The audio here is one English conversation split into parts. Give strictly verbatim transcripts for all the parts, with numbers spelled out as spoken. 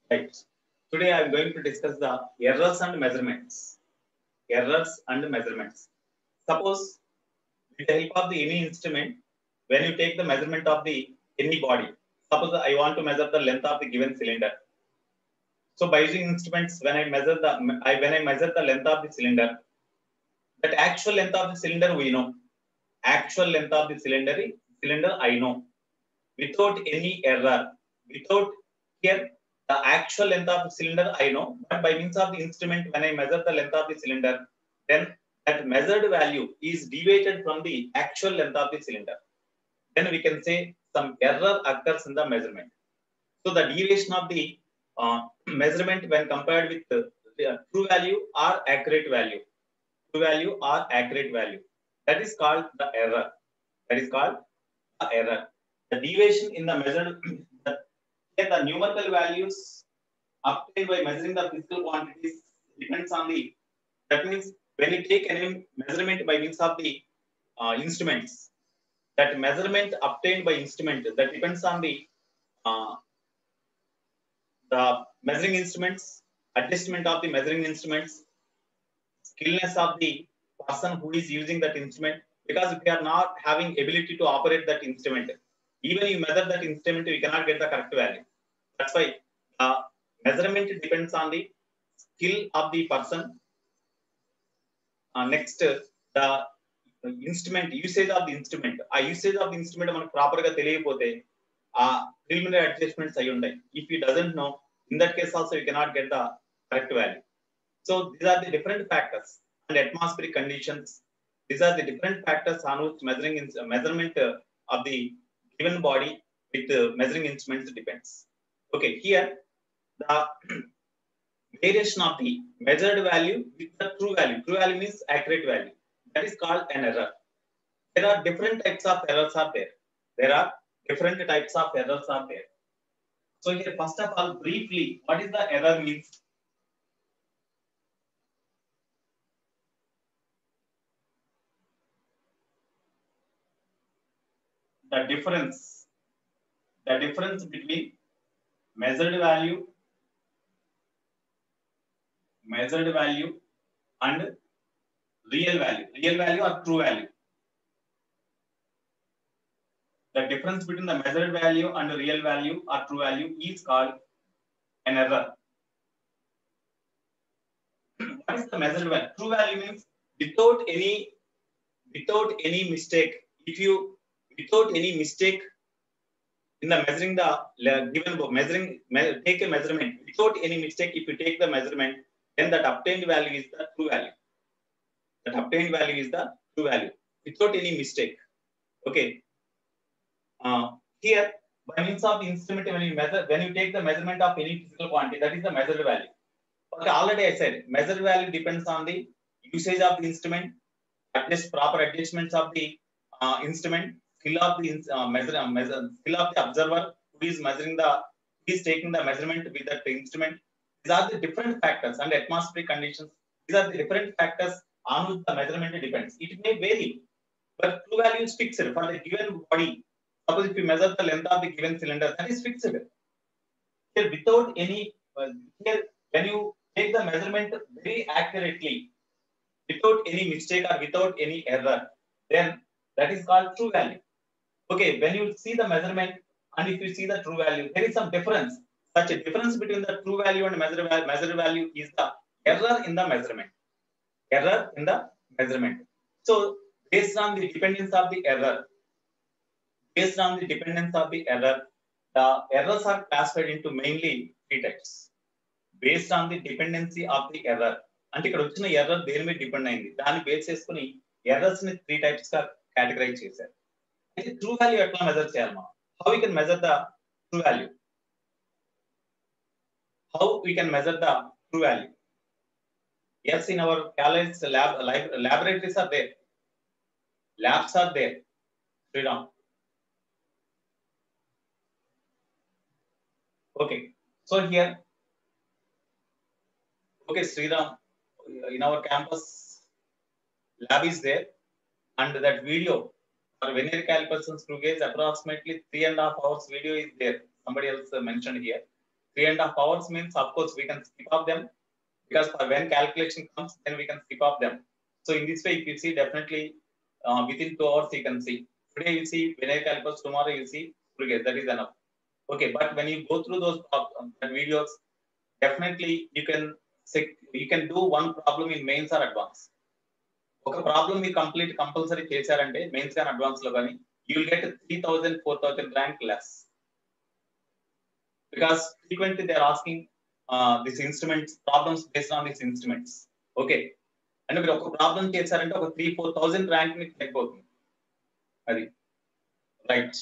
Right. Today I am going to discuss the errors and measurements. Errors and measurements. Suppose with the help of the any instrument, when you take the measurement of the any body, suppose I want to measure the length of the given cylinder. So by using instruments, when I measure the I, when I measure the length of the cylinder, that actual length of the cylinder we know. Actual length of the cylinder cylinder I know without any error. Without here the actual length of the cylinder I know, but by means of the instrument, when I measure the length of the cylinder, then that measured value is deviated from the actual length of the cylinder. Then we can say some error occurs in the measurement. So the deviation of the uh, measurement when compared with the, the true value or accurate value, true value or accurate value, that is called the error. That is called the error. The deviation in the measured the, the numerical values obtained by measuring the physical quantities depends on the, that means when you take any measurement by means of the uh, instruments, that measurement obtained by instrument, that depends on the uh, the measuring instruments, adjustment of the measuring instruments, skillness of the person who is using that instrument, because if we are not having ability to operate that instrument, even you measure that instrument, we cannot get the correct value. That's why uh, measurement depends on the skill of the person. Uh, next, uh, the instrument, usage of the instrument. A usage of the instrument మనకు proper గా తెలియకపోతే ఆ preliminary adjustments అయి ఉంటాయి. If he doesn't know, in that case also you cannot get the correct value. So these are the different factors and atmospheric conditions. These are the different factors on which measuring measurement of the given body with measuring instruments depends. Okay, here the variation of the measured value with the true value. True value means accurate value. That is called an error. There are different types of errors are there. There are different types of errors are there. So here, first of all, briefly, what is the error means? The difference, the difference between measured value, measured value and real value, real value or true value. The difference between the measured value and the real value or true value is called an error. What is the measured value? True value means without any, without any mistake. If you, without any mistake in the measuring the given measuring, take a measurement without any mistake. If you take the measurement, then that obtained value is the true value. That obtained value is the true value without any mistake. Okay. Uh, here, by means of the instrument, when you measure, when you take the measurement of any physical quantity, that is the measured value. Okay, already I said measured value depends on the usage of the instrument, adjust proper adjustments of the uh, instrument, skill of the uh, measure, uh, measure, skill of the observer who is measuring the, who is taking the measurement with that instrument. These are the different factors and atmospheric conditions. These are the different factors on which the measurement depends. It may vary, but true value is fixed for the given body. Suppose if you measure the length of the given cylinder, that is fixed. Here, without any, uh, here when you take the measurement very accurately, without any mistake or without any error, then that is called true value. Okay, when you see the measurement and if you see the true value, there is some difference. Such a difference between the true value and measured value, measured value is the error in the measurement. Error in the measurement. So based on the dependence of the error, based on the dependence of the error, the errors are classified into mainly three types. Based on the dependency of the error. అంటే ఇక్కడ వచ్చిన error దేని మీద depend అయింది, దాన్ని base చేసుకుని errors ని three types గా కేటగరైజ్ చేశారు. అయితే ట్రూ వాల్యూ ఎట్లా మెజర్ చేయాలి మనం? How we can measure the true value? How we can measure the true value? Yes, in our college lab, lab laboratories are there, labs are there. Sriram. Okay, so here, okay, Sriram, in our campus lab is there, and that video for vernier calipers and screw gauge approximately three and a half hours video is there. Somebody else mentioned here Three and a half hours means, of course, we can skip off them, because for when calculation comes, then we can skip off them. So in this way, if you see, definitely uh, within two hours you can see. Today you see linear calculus, tomorrow you see full gas. That is enough. Okay, but when you go through those um, videos, definitely you can you can do one problem in mains or advance. Okay, problem you complete compulsory chesarante mains and advance lo gani, you will get three thousand, four thousand rank less, because frequently they are asking uh, these instruments problems based on these instruments. Okay, and మీరు ఒక problem చేశారంటే ఒక three four thousand rank మీకు అయిపోతుంది. అది right.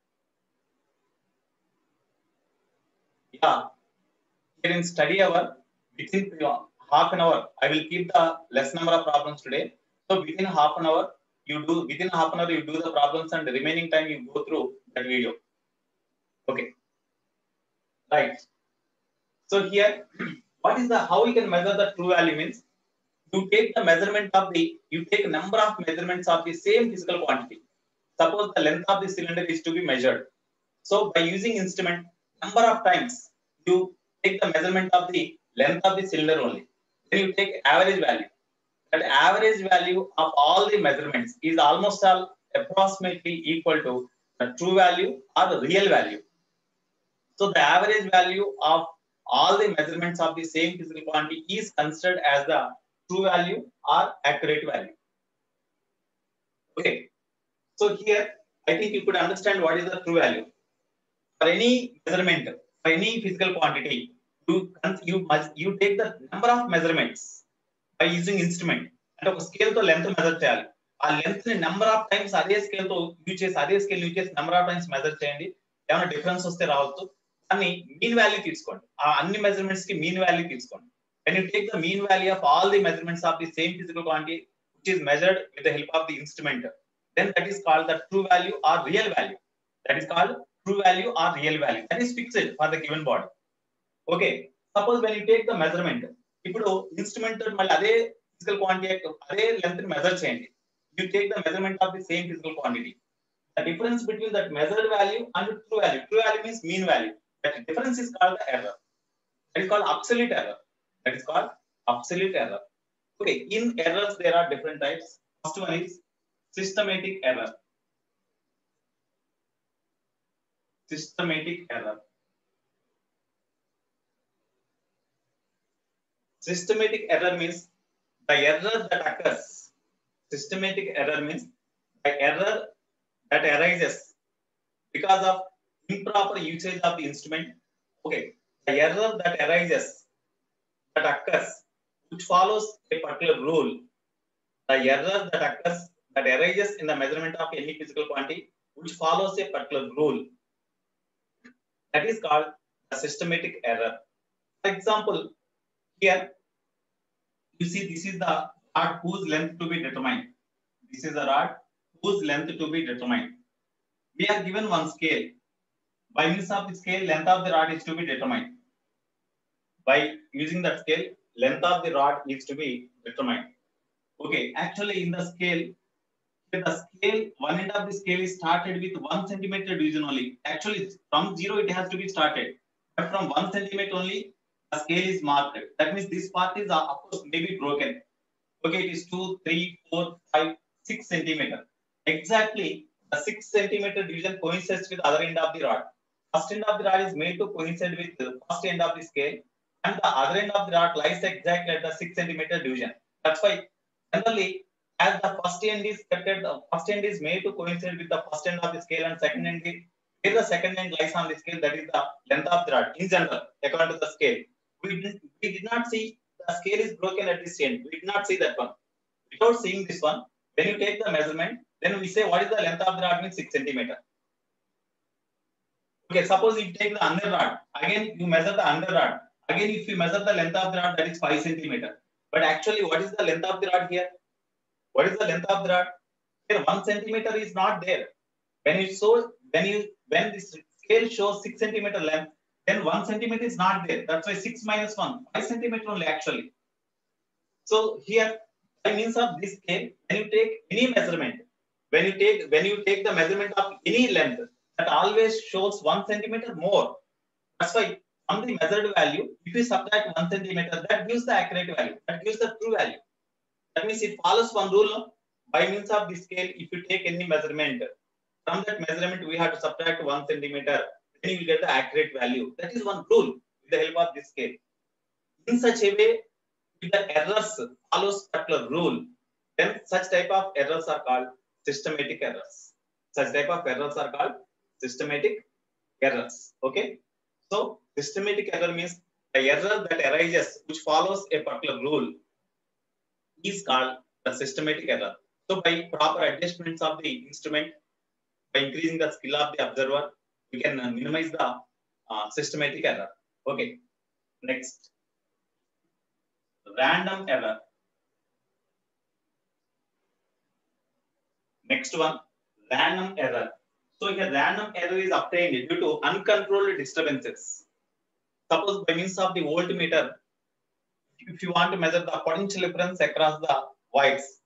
Yeah, here in study hour, within half an hour, I will keep the less number of problems today. So within half an hour, you do within half an hour you do the problems, and the remaining time you go through that video. Okay, right. So here, what is the how you can measure the true value means, you take the measurement of the you take number of measurements of the same physical quantity. Suppose the length of the cylinder is to be measured. So by using instrument, number of times you take the measurement of the length of the cylinder only. Then you take average value. That average value of all the measurements is almost all approximately equal to the true value or the real value. So the average value of all the measurements of the same physical quantity is considered as the true value or accurate value. Okay. So here, I think you could understand what is the true value. For any measurement, for any physical quantity, you you must you take the number of measurements by using instrument. And ఒక scale తో length measure చేయాలి. ఆ length ని number of times అదే scale తో use చేసి అదే scale use చేసి నెంబర్ ఆఫ్ టైమ్స్ మెజర్ చేయండి. ఏమైనా డిఫరెన్స్ వస్తే రావచ్చు. కానీ మీన్ వాల్యూ తీసుకోండి. ఆ అన్ని మెజర్మెంట్స్ కి మీన్ వాల్యూ తీసుకోండి. When you take the mean value of all the measurements of the same physical quantity, which is measured with the help of the instrument, then that is called the true value or real value. That is called true value or real value. That is fixed for the given body. Okay. Suppose when you take the measurement, ఇప్పుడు instrument మళ్ళీ అదే physical quantity అదే length ని measure చేయండి. You take the measurement of the same physical quantity. The difference between that measured value and true value. True value means mean value. That difference is called the error. That is called absolute error. That is called absolute error. Okay, in errors there are different types. First one is systematic error. Systematic error. Systematic error means the error that occurs. Systematic error means the error that arises because of improper usage of the instrument. Okay, the error that arises that occurs which follows a particular rule. The error that occurs that arises in the measurement of any physical quantity which follows a particular rule, that is called a systematic error. For example, here you see this is the rod whose length to be determined. This is the rod whose length to be determined. We are given one scale. By means of the scale, length of the rod is to be determined. By using that scale, length of the rod is to be determined. Okay, actually in the scale, the scale, one end of the scale is started with one centimeter division only. Actually, from zero it has to be started, but from one centimeter only, the scale is marked. That means this part is of course maybe broken. Okay, it is two, three, four, five, six centimeter. Exactly, the six centimeter division coincides with other end of the rod. First end of the rod is made to coincide with the first end of the scale, and the other end of the rod lies exactly at the six centimeter division. That's why generally, as the first end is kept at the first end is made to coincide with the first end of the scale, and second end is where the second end lies on the scale, that is the length of the rod. In general, according to the scale, we did, we did not see the scale is broken at this end. We did not see that one. Without seeing this one, when you take the measurement, then we say what is the length of the rod means six centimeter. Okay, suppose you take the under rod, again you measure the under rod. Again, if you measure the length of the rod, that is five centimeter. But actually, what is the length of the rod here? What is the length of the rod? Here, one centimeter is not there. When you show, when you when this scale shows six centimeter length, then one centimeter is not there. That's why six minus one, five centimeter only actually. So here, by means of this scale, when you take any measurement, when you take when you take the measurement of any length, that always shows one centimeter more. That's why from the measured value, if you subtract one centimeter, that gives the accurate value. That gives the true value. That means it follows one rule. No? By means of the scale, if you take any measurement, from that measurement we have to subtract one centimeter, then you will get the accurate value. That is one rule with the help of this scale. In such a way, if the errors follows particular rule, then such type of errors are called systematic errors. Such type of errors are called systematic errors. Okay. So systematic error means the error that arises which follows a particular rule is called the systematic error. So by proper adjustments of the instrument, by increasing the skill of the observer, we can minimize the uh, systematic error. Okay. Next, random error. Next one, random error. So here random error is obtained due to uncontrolled disturbances. Suppose by means of the voltmeter, if you want to measure the potential difference across the wires,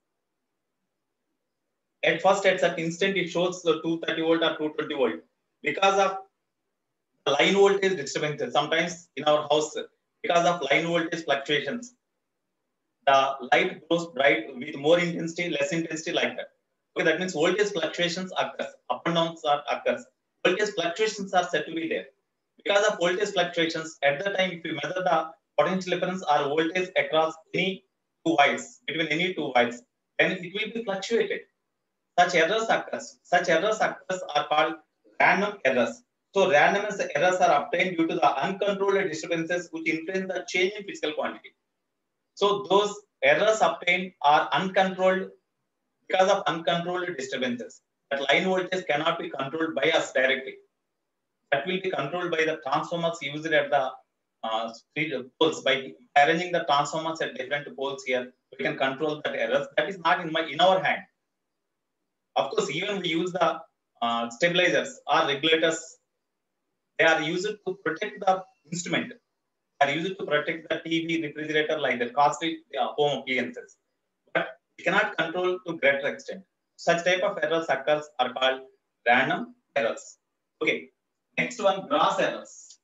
at first at that instant it shows the two thirty volt or two twenty volt. Because of line voltage disturbances, sometimes in our house, because of line voltage fluctuations, the light grows bright with more intensity, less intensity, like that. Okay, that means voltage fluctuations occurs, up and downs are occurs. Voltage fluctuations are said to be there. Because of voltage fluctuations, at the time, if you measure the potential difference or voltage across any two wires, between any two wires, then it will be fluctuated. Such errors occurs. Such errors occurs are called random errors. So random errors are obtained due to the uncontrolled disturbances which influence the change in physical quantity. So those errors obtained are uncontrolled because of uncontrolled disturbances. That line voltage cannot be controlled by us directly. That will be controlled by the transformers used at the uh, poles. By arranging the transformers at different poles here, we can control that errors. That is not in my in our hand. Of course, even we use the uh, stabilizers or regulators. They are used to protect the instrument. They are used to protect the T V, refrigerator, like the costly uh, home appliances. But we cannot control to greater extent. Such type of errors occurs are called random errors. Okay. Next one, gross errors.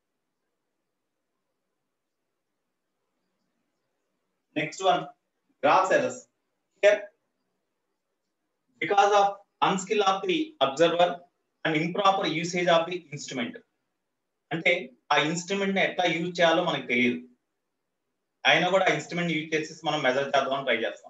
Next one, gross errors. Here, because of unskill of the observer and improper usage of the instrument. అంటే ఆ instrument ని ఎట్లా use చేయాలో మనకు తెలియదు. అయినా కూడా ఆ ఇన్స్ట్రుమెంట్ యూజ్ చేసి మనం మెజర్ చేద్దామని ట్రై చేస్తాం.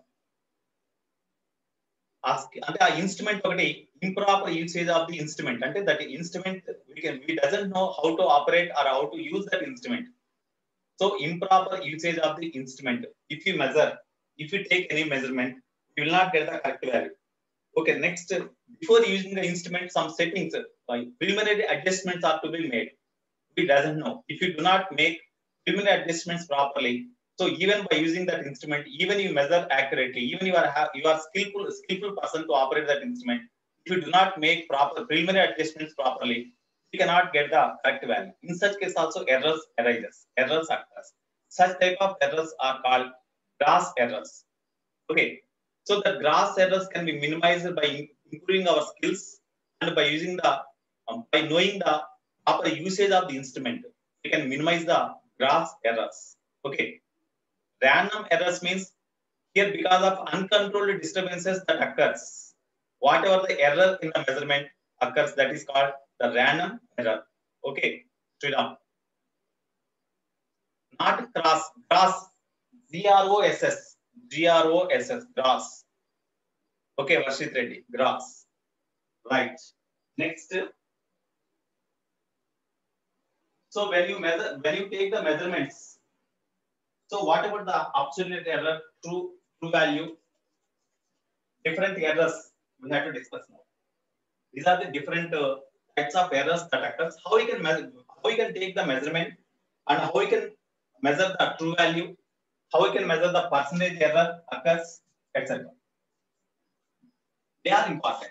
అంటే ఆ ఇన్స్ట్రుమెంట్ ఒకటి improper usage of the instrument, అంటే that instrument we can we doesn't know how to operate or how to use that instrument. So improper usage of the instrument. If you measure, if you take any measurement, you will not get the correct value. Okay, next, before using the instrument, some settings, like preliminary adjustments are to be made. We doesn't know. If you do not make preliminary adjustments properly, so even by using that instrument, even you measure accurately, even you are you are skillful skillful person to operate that instrument, if you do not make proper preliminary adjustments properly, you cannot get the correct value. In such case also errors arises, errors occurs. Such type of errors are called gross errors. Okay, so the gross errors can be minimized by improving our skills and by using the um, by knowing the proper usage of the instrument. We can minimize the gross errors. Okay, random errors means here because of uncontrolled disturbances that occurs, whatever the error in the measurement occurs, that is called the random error. Okay, straight on. Not cross, gross, G R O S S, G R O S S, gross. Okay, Varshit Reddy, gross. Right. Next. So when you measure, when you take the measurements, so what about the absolute error, true, true value, different errors we have to discuss now. These are the different uh, types of errors that occurs. How we can measure, how we can take the measurement, and how we can measure the true value, how we can measure the percentage error occurs, et cetera. They are important.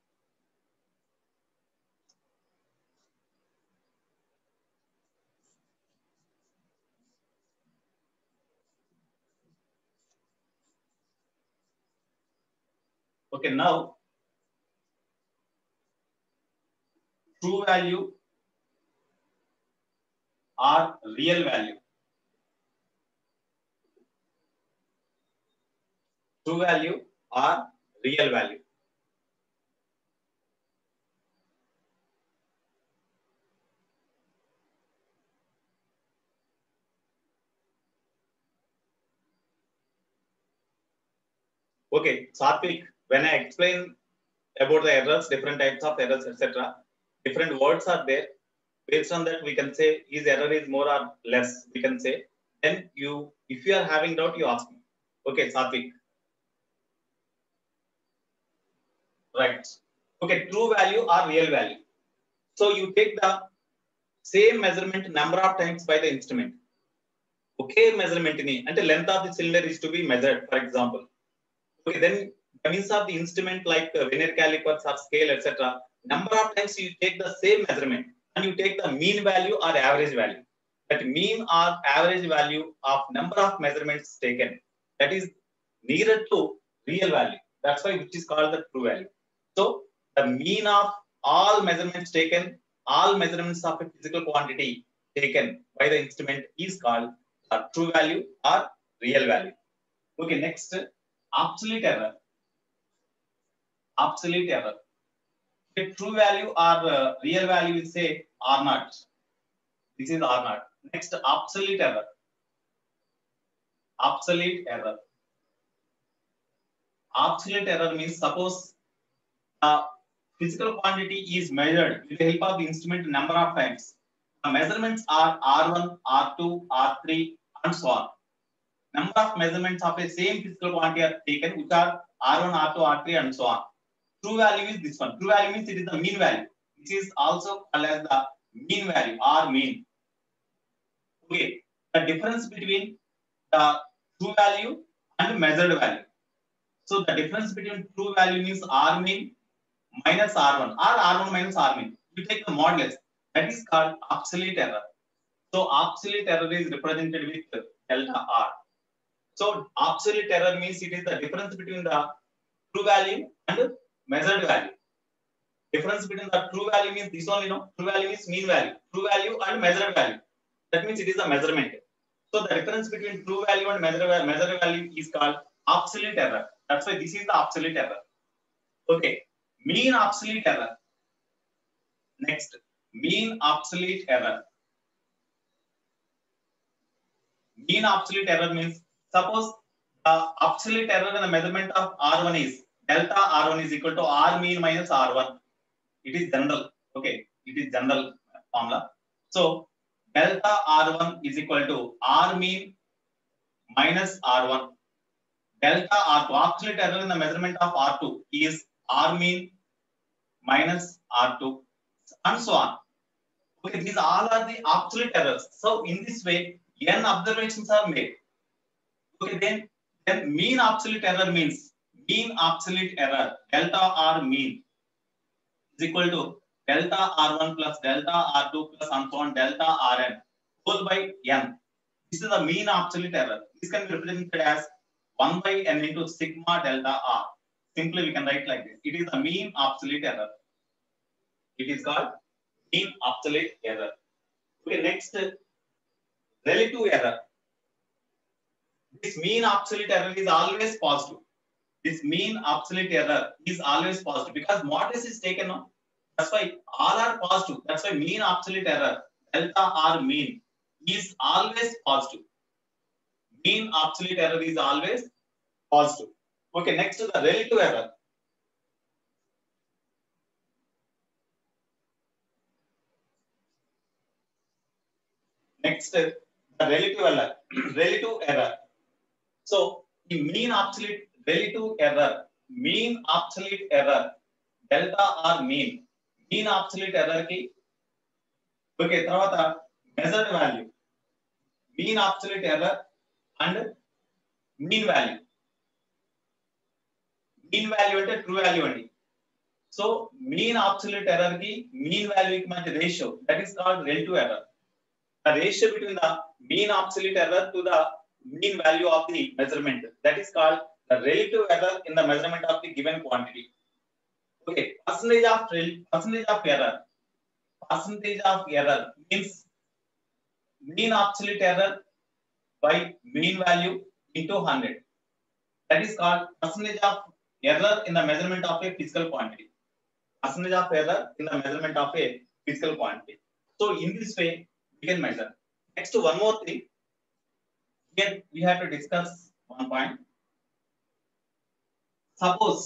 Okay, now true value, are real value. True value or real value. Okay, Satvik, when I explain about the errors, different types of errors, et cetera, different words are there. Based on that, we can say his error is more or less. We can say. Then you, if you are having doubt, you ask me. Okay, Satvik. Right. Okay, true value or real value. So you take the same measurement number of times by the instrument. Okay, measurement in and the length of the cylinder is to be measured, for example. Okay, then by means of the instrument like uh, vernier calipers or scale, et cetera. Number of times you take the same measurement and you take the mean value or average value. That mean or average value of number of measurements taken, that is nearer to real value. That's why which is called the true value. So the mean of all measurements taken, all measurements of a physical quantity taken by the instrument is called a true value or real value. Okay, next, absolute error. Absolute error. The true value or uh, real value is say R naught. This is R naught. Next, absolute error. Absolute error. Absolute error means suppose the physical quantity is measured with the help of the instrument number of times. The measurements are R one, R two, R three, and so on. Number of measurements of a same physical quantity are taken, which are R one, R two, R three, and so on. True value is this one. True value means it is the mean value. This is also called as the mean value or mean. Okay, the difference between the true value and measured value. So the difference between true value means R mean minus R one or R one minus R mean. You take the modulus. That is called absolute error. So absolute error is represented with delta R. So absolute error means it is the difference between the true value and measured value. Difference between the true value means this only, no? True value is mean value. True value and measured value. That means it is a measurement. So the difference between true value and measured value is called absolute error. That's why this is the absolute error. Okay, mean absolute error. Next, mean absolute error. Mean absolute error means suppose the absolute error in the measurement of R one is delta R one is equal to R mean minus R one. It is general. Okay, it is general formula. So delta R one is equal to R mean minus R one. Delta R two, absolute error in the measurement of R two is R mean minus R two, and so on. Okay, these all are the absolute errors. So in this way, n observations are made. Okay, then, then mean absolute error means mean absolute error delta R mean is equal to delta R one plus delta R two plus and so on delta Rn whole by n. This is the mean absolute error. This can be represented as one by n into sigma delta R. Simply we can write like this. It is the mean absolute error. It is called mean absolute error. Okay, next, relative error. This mean absolute error is always positive. This mean absolute error is always positive because modulus is taken on. That's why all are positive. That's why mean absolute error delta R mean is always positive. Mean absolute error is always positive. Okay, next to the relative error. Next, the relative error. Relative error. So the mean absolute relative error, mean absolute error, delta R mean, mean absolute error ki. Okay, tarvata measured value, mean absolute error and mean value. Mean value ante true value andi. So mean absolute error ki mean value ki madhya ratio, that is called relative error. The ratio between the mean absolute error to the mean value of the measurement, that is called the relative error in the measurement of the given quantity. Okay, percentage of percentage of error. Percentage of error means mean absolute error by mean value into one hundred. That is called percentage of error in the measurement of a physical quantity. Percentage of error in the measurement of a physical quantity. So in this way we can measure. Next, one more thing. Here we have to discuss one point. Suppose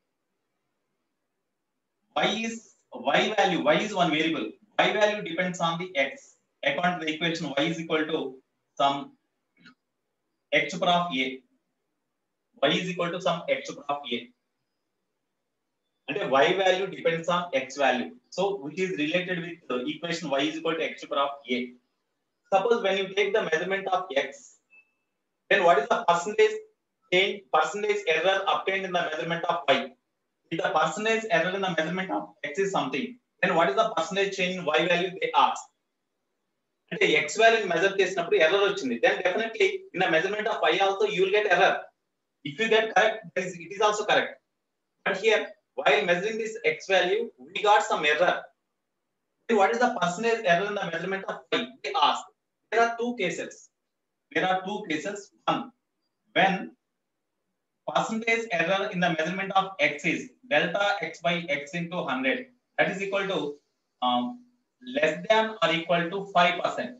y is y value, y is one variable. Y value depends on the x. According to the equation, y is equal to some x power of a. Y is equal to some x power of a. And y value depends on x value. So which is related with the equation y is equal to x power of a. Suppose when you take the measurement of x, then what is the percentage change, percentage error obtained in the measurement of y? If the percentage error in the measurement of x is something, then what is the percentage change in y value they ask? And the x value measure చేసినప్పుడు error వచ్చింది, then definitely in the measurement of y also you will get error. If you get correct, then it is also correct. But here, while measuring this x value, we got some error. Then what is the percentage error in the measurement of y? They ask. There are two cases. There are two cases. One, when percentage error in the measurement of x is delta x by x into one hundred, that is equal to um, less than or equal to five percent.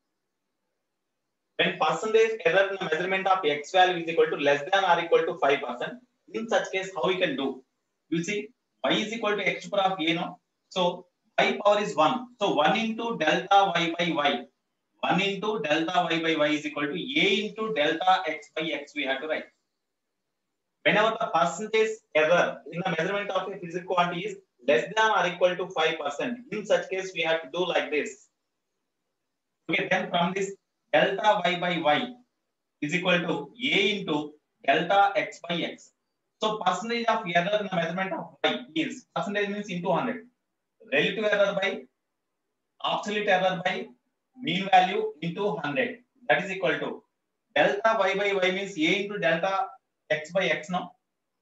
When percentage error in the measurement of x value is equal to less than or equal to five percent, in such case, how we can do? You see, y is equal to x power of a, no? So y power is one. So one into delta y by y. one into delta y by y is equal to a into delta x by x we have to write. Whenever the percentage error in the measurement of a physical quantity is less than or equal to five percent, in such case we have to do like this. Okay, then from this delta y by y is equal to a into delta x by x. So percentage of error in the measurement of y is, percentage means into one hundred, relative error by absolute error by mean value into one hundred. That is equal to delta y by y means a into delta x by x, no?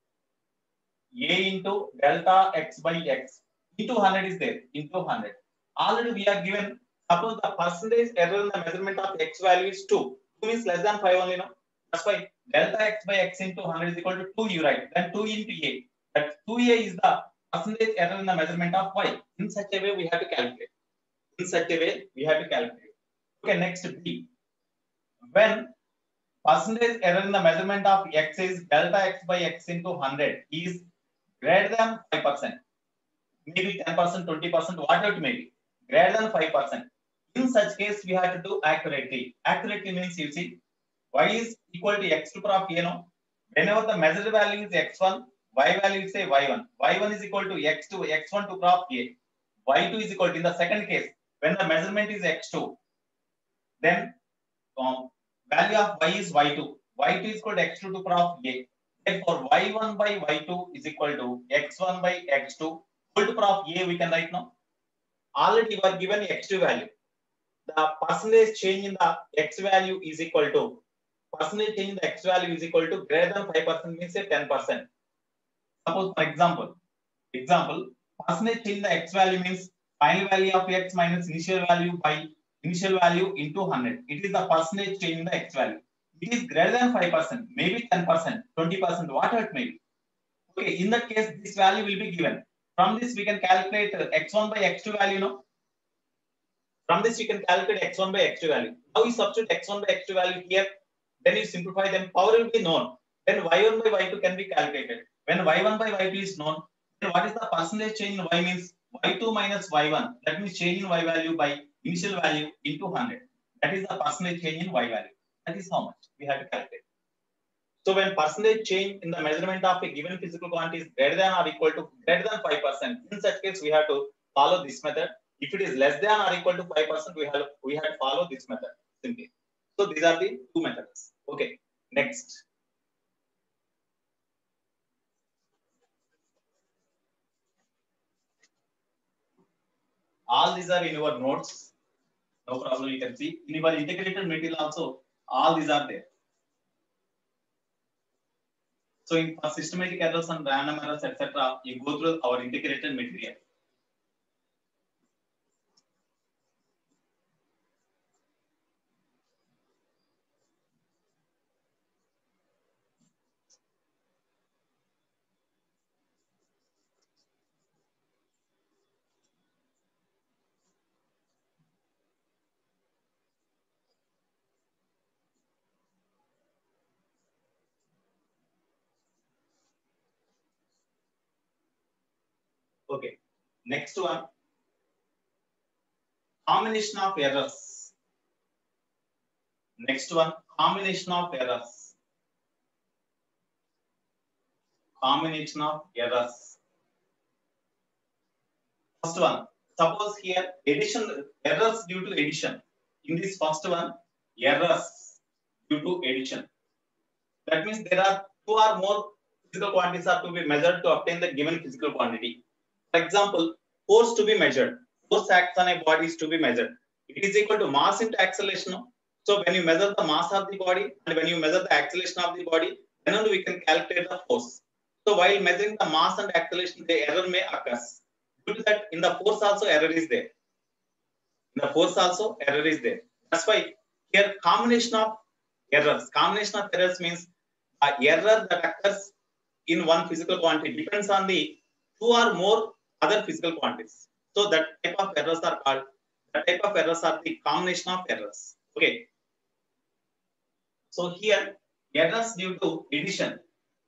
A into delta x by x into one hundred is there, into one hundred. Already we are given, suppose the percentage error in the measurement of x value is two. two means less than five only, no? That's why delta x by x into one hundred is equal to two, you write. Then two into a. That two a is the percentage error in the measurement of y. In such a way we have to calculate. In such a way we have to calculate. Okay, next B. When percentage error in the measurement of x is delta x by x into one hundred is greater than five percent. Maybe ten percent, twenty percent, whatever it may be. Greater than five percent. In such case, we have to do accurately. Accurately means, you see, y is equal to x to the power of a, no? Whenever the measured value is x one, y value is say y one. y one is equal to x two, x one to the power of a. y two is equal to, in the second case, when the measurement is x two, then um, value of y is y two. y two is equal to x two to the power of a. Therefore, y one by y two is equal to x one by x two whole to the power of a, we can write now. Already you are given x two value. The percentage change in the x value is equal to, percentage change in the x value is equal to greater than five percent means say ten percent. Suppose for example, example, percentage change in the x value means final value of x minus initial value by initial value into one hundred. It is the percentage change in the x value. It is greater than five percent, maybe ten percent, twenty percent, whatever it may be. Okay, in that case, this value will be given. From this, we can calculate x one by x two value, no? From this, you can calculate x one by x two value. Now you substitute x one by x two value here. Then you simplify them. Power will be known. Then y one by y two can be calculated. When y one by y two is known, then what is the percentage change in y means y two minus y one. That means change in y value by initial value into one hundred. That is the percentage change in y value. That is how much we have to calculate. So when percentage change in the measurement of a given physical quantity is greater than or equal to greater than five percent, in such case we have to follow this method. If it is less than or equal to five percent, we have we have to follow this method simply. So these are the two methods. Okay, next. All these are in your notes. No problem, you can see. In your integrated material also, all these are there. So in for systematic errors and random errors, et cetera, you go through our integrated material. Okay. Next one, combination of errors. Next one, combination of errors. Combination of errors. First one, suppose here addition, errors due to addition. In this first one, errors due to addition. That means there are two or more physical quantities are to be measured to obtain the given physical quantity. For example, force to be measured. Force acts on a body is to be measured. It is equal to mass into acceleration. So when you measure the mass of the body and when you measure the acceleration of the body, then only we can calculate the force. So while measuring the mass and acceleration, the error may occur. Due to that, in the force also error is there. In the force also error is there. That's why here combination of errors. Combination of errors means a error that occurs in one physical quantity depends on the two or more other physical quantities. So that type of errors are called, that type of errors are the combination of errors. Okay. So here errors due to addition.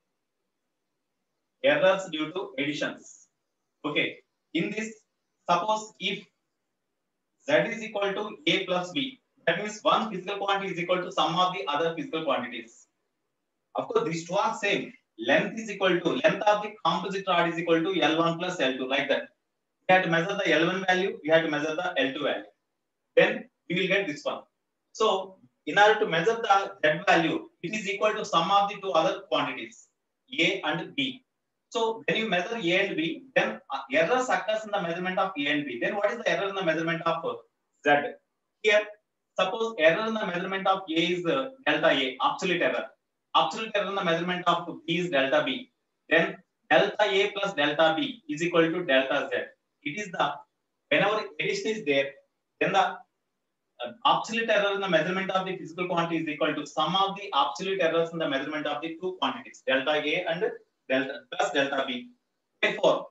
Errors due to additions. Okay. In this, suppose if Z is equal to A plus B, that means one physical quantity is equal to sum of the other physical quantities. Of course, these two are same. Length is equal to, length of the composite rod is equal to L one plus L two, like that. We have to measure the L one value, we have to measure the L two value. Then we will get this one. So, in order to measure the Z value, it is equal to sum of the two other quantities, A and B. So, when you measure A and B, then errors occurs in the measurement of A and B. Then what is the error in the measurement of Z? Here, suppose error in the measurement of A is uh, delta A, absolute error. Absolute error in the measurement of B is delta B. Then delta A plus delta B is equal to delta Z. It is the, whenever addition is there, then the uh, absolute error in the measurement of the physical quantity is equal to sum of the absolute errors in the measurement of the two quantities, delta A and delta plus delta B. Therefore,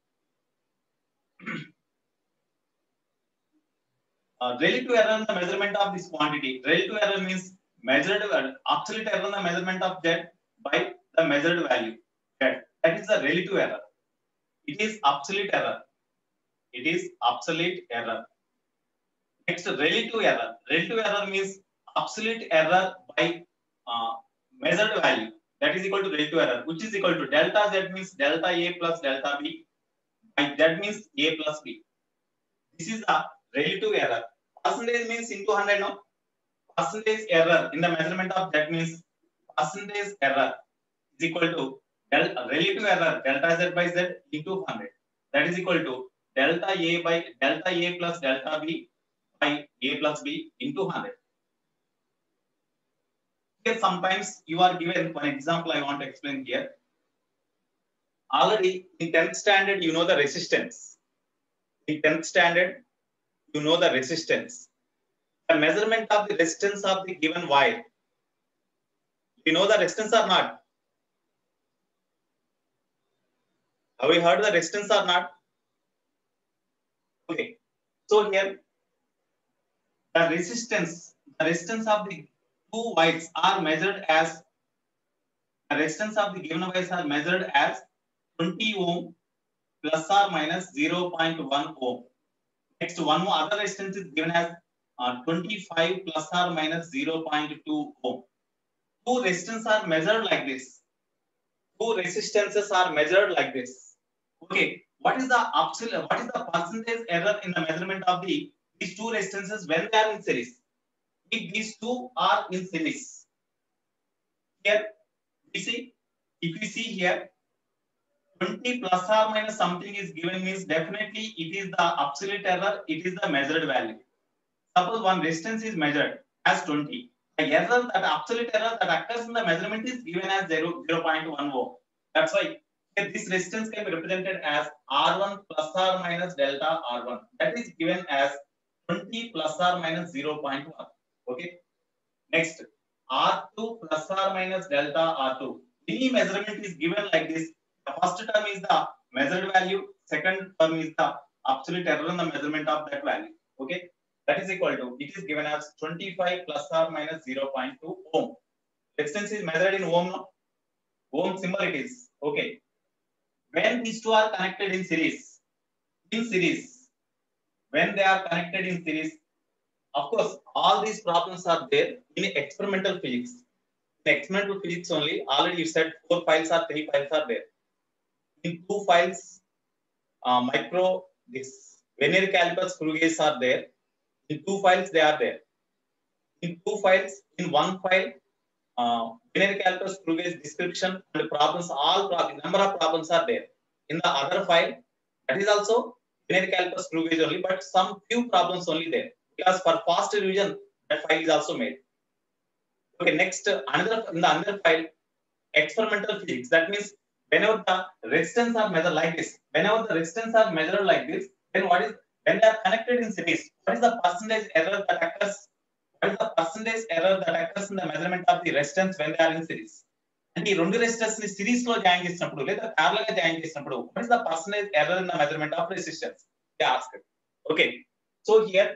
uh, relative error in the measurement of this quantity. Relative error means measured absolute error in the measurement of Z by the measured value. Z. That is the relative error. It is absolute error. It is absolute error. Next, relative error. Relative error means absolute error by uh, measured value. That is equal to relative error, which is equal to delta Z means delta A plus delta B. By Z means A plus B. This is the relative error. Percentage means into one hundred, no? Percentage error in the measurement of that means percentage error is equal to delta, relative error delta Z by Z into one hundred. That is equal to delta A by delta A plus delta B by A plus B into one hundred. Here sometimes you are given one example I want to explain here. Already in tenth standard you know the resistance. In tenth standard you know the resistance. The measurement of the resistance of the given wire. You know the resistance or not? Have we heard the resistance or not? Okay. So here the resistance, the resistance of the two wires are measured as, the resistance of the given wires are measured as twenty ohm plus or minus zero point one ohm. Next, one more other resistance is given as uh, twenty-five plus or minus zero point two ohm. Two resistances are measured like this. Two resistances are measured like this. Okay, what is the absolute, what is the percentage error in the measurement of the these two resistances when they are in series? If these two are in series, here we see, if we see here, twenty plus or minus something is given means definitely it is the absolute error, it is the measured value. Suppose one resistance is measured as twenty. The error, that absolute error that occurs in the measurement is given as zero point one ohm. That's why this resistance can be represented as R one plus or minus delta R one. That is given as twenty plus or minus zero point one. Okay. Next, R two plus or minus delta R two. Any measurement is given like this. The first term is the measured value. Second term is the absolute error in the measurement of that value. Okay. That is equal to, it is given as twenty-five plus or minus zero point two ohm. Resistance is measured in ohm. Ohm symbol it is. Okay. When these two are connected in series, in series, when they are connected in series, of course, all these problems are there in experimental physics. In experimental physics only, already you said four files or three files are there. In two files, uh, micro, this vernier caliper screw gauges are there. In two files, they are there. In two files, in one file, uh, vernier caliper screw gauge description and problems, all problems, number of problems are there. In the other file, that is also vernier caliper screw gauge only, but some few problems only there. Because for fast revision, that file is also made. Okay, next, another in the another file, experimental physics. That means whenever the resistance are measured like this, whenever the resistance are measured like this, then what is when they are connected in series, what is the percentage error that occurs? What is the percentage error that occurs in the measurement of the resistance when they are in series? And the రెండు resistors ని series లో join చేసినప్పుడు లేదా parallel గా join చేసినప్పుడు, what is the percentage error in the measurement of resistance? They asked. Okay, so here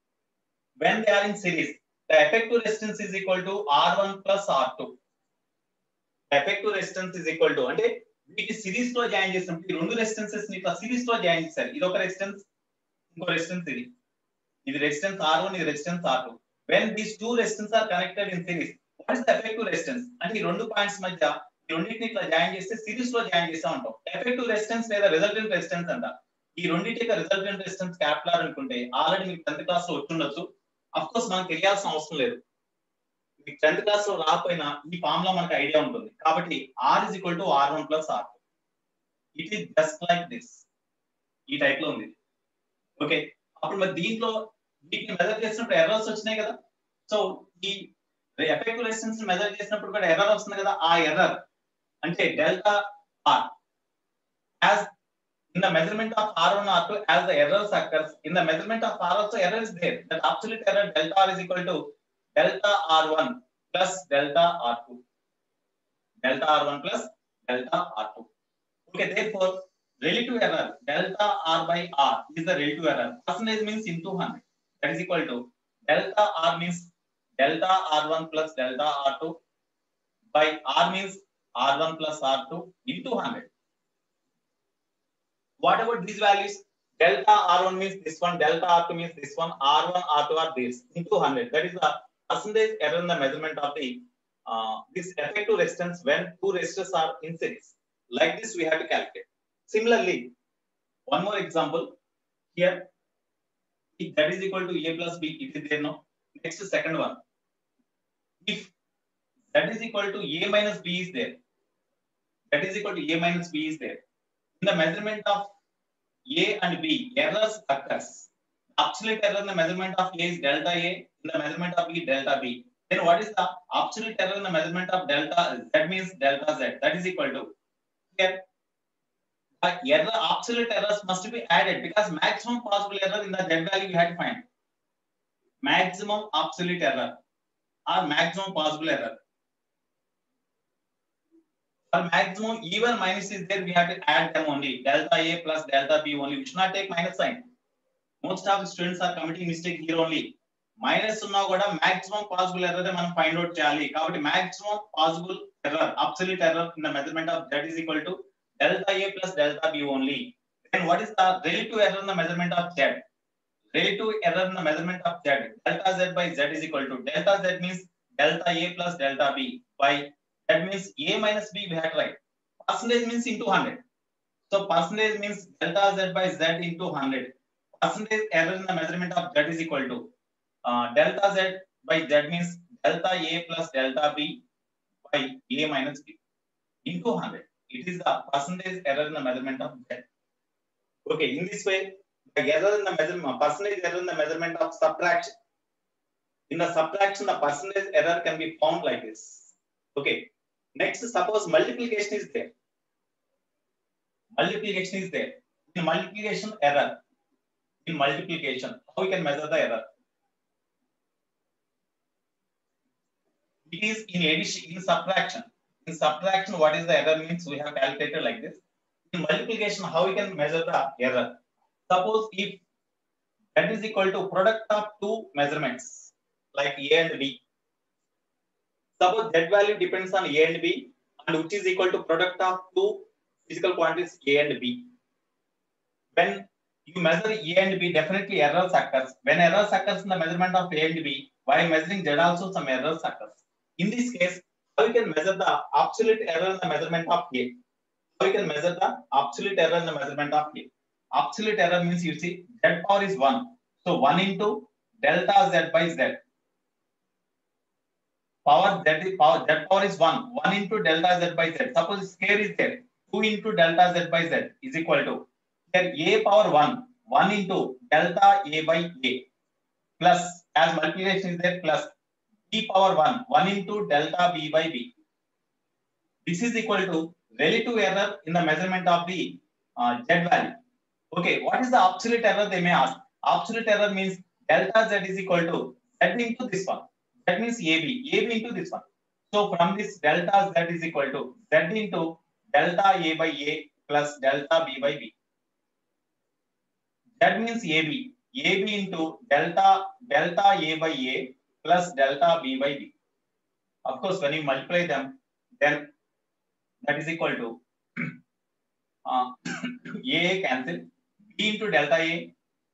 when they are in series, the effective resistance is equal to R one plus R two. The effective resistance is equal to, అంటే వీటి series లో join చేసినప్పుడు ఈ రెండు resistances ని ఇట్లా series లో join చేశారు. ఇది ఒక రెసిస్టెన్స్, ఇంకో రెసిస్టెన్స్, ఇది ఇది రెసిస్టెన్స్ R one, ఇది resistance R two. when these two resistors are connected in series, what is the effective resistance? అంటే ఈ రెండు పాయింట్స్ మధ్య ఈ రెండింటిని ఇట్లా జాయిన్ చేస్తే సిరీస్ లో జాయిన్ చేస్తా ఉంటాం. ఎఫెక్టివ్ రెసిస్టెన్స్ లేదా రిజల్టెంట్ రెసిస్టెన్స్ అంట. ఈ రెండింటి యొక్క రిజల్టెంట్ రెసిస్టెన్స్ క్యాపిటల్ అనుకుంటే ఆల్రెడీ మీకు టెన్త్ క్లాస్ లో వచ్చుండొచ్చు. అఫ్ కోర్స్ మనకు తెలియాల్సిన అవసరం లేదు. మీకు టెన్త్ క్లాస్ లో రాకపోయినా ఈ ఫామ్ లో మనకు ఐడియా ఉంటుంది. కాబట్టి R is equal to R one plus R two. It is just like this. ఈ టైప్ లో ఉంది. ఓకే, అప్పుడు మరి దీంట్లో వీటిని మెజర్ చేసినప్పుడు ఎర్రర్స్ వచ్చినాయి కదా. సో ఈ ఎఫెక్టివ్ రెసిస్టెన్స్ మెజర్ చేసినప్పుడు కూడా ఎర్రర్ వస్తుంది కదా. ఆ ఎర్రర్ అంటే delta R as in the measurement of R one R two, as the errors occurs in the measurement of R also error is there. That absolute error delta R is equal to delta R one plus delta R two. Delta R one plus delta R two. Okay, therefore relative error delta R by R is the relative error. Percentage means into one hundred. That is equal to delta R means delta R one plus delta R two by R means R one plus R two into one hundred. What about these values? Delta R one means this one, delta R two means this one, R one, R two are this into one hundred. That is the percentage error in the measurement of the uh, this effective resistance when two resistors are in series. Like this, we have to calculate. Similarly, one more example here. If that is equal to A plus B, it is there now. Next, second one. If that is equal to A minus B is there, that is equal to A minus B is there. In the measurement of A and B, errors occurs. Absolute error in the measurement of A is delta A, in the measurement of B, delta B. Then what is the absolute error in the measurement of delta Z? That means delta Z. That is equal to, here, the error, absolute errors must be added because maximum possible error in the Z value we had to find. Maximum absolute error or maximum possible error. For maximum, even minus is there, we have to add them only. Delta A plus delta B only. We should not take minus sign. Most of the students are committing mistake here only. Minus unna kuda maximum possible error మనం find out చేయాలి. కాబట్టి maximum possible error, absolute error in the measurement of Z is equal to delta A plus delta B only. Then what is the relative error in the measurement of Z? Relative error in the measurement of Z, delta Z by Z is equal to, delta Z means delta A plus delta B by, that means A minus B we have to write. Percentage means into one hundred. So percentage means delta Z by Z into one hundred. Percentage error in the measurement of Z is equal to uh, delta Z by Z means delta A plus delta B by A minus B into one hundred. It is the percentage error in the measurement of Z. Okay, in this way, the error in the measurement, percentage error in the measurement of subtraction. In the subtraction, the percentage error can be found like this. Okay. Next, suppose multiplication is there. Multiplication is there. In multiplication, error. In multiplication, how we can measure the error? It is in addition, in subtraction. In subtraction, what is the error means? We have calculated like this. In multiplication, how we can measure the error? Suppose if that is equal to product of two measurements, like A and B. Suppose Z value depends on A and B, and which is equal to product of two physical quantities A and B. When you measure A and B, definitely errors occurs. When errors occurs in the measurement of A and B, while measuring Z also some errors occurs. In this case, how you can measure the absolute error in the measurement of A? How you can measure the absolute error in the measurement of A? Absolute error means, you see, Z power is one. So one into delta Z by Z. Power Z is power Z power is one. one into delta Z by Z. Suppose square is there. two into delta Z by Z is equal to here A power one. one into delta A by A plus, as multiplication is there, plus B power one. one into delta B by B. This is equal to relative error in the measurement of the uh, Z value. Okay, what is the absolute error, they may ask. Absolute error means delta Z is equal to Z into this one. That means A B. A B into this one. So from this, delta Z is equal to Z into delta A by A plus delta B by B. That means A B. A B into delta delta A by A plus delta B by B. Of course, when you multiply them, then that is equal to uh, A cancel, B into delta A,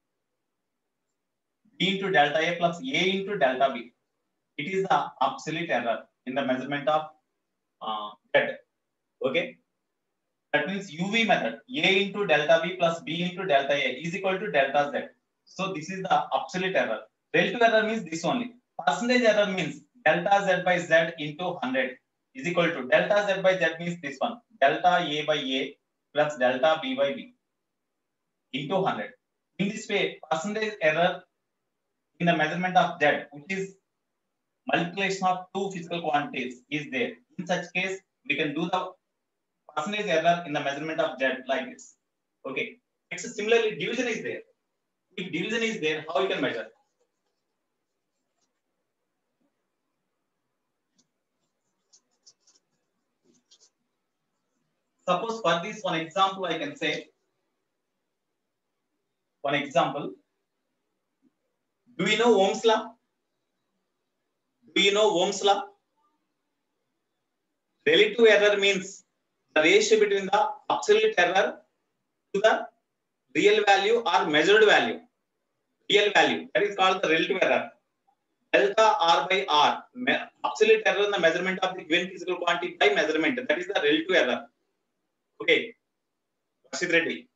B into delta A plus A into delta B. It is the absolute error in the measurement of uh, Z. Okay. That means U V method, A into delta B plus B into delta A is equal to delta Z. So this is the absolute error. Relative error means this only. Percentage error means delta Z by Z into one hundred is equal to delta Z by Z means this one. Delta A by A plus delta B by B into one hundred. In this way, percentage error in the measurement of Z, which is multiplication of two physical quantities, is there. In such case, we can do the percentage error in the measurement of Z like this. Okay. Next, similarly, division is there. If division is there, how you can measure? Suppose for this one example, I can say one example. Do you know Ohm's law? Do you know Ohm's law? Relative error means the ratio between the absolute error to the real value or measured value. Real value, that is called the relative error. Delta R by R, absolute error in the measurement of the given physical quantity by measurement, that is the relative error. Okay, Rashid Reddy.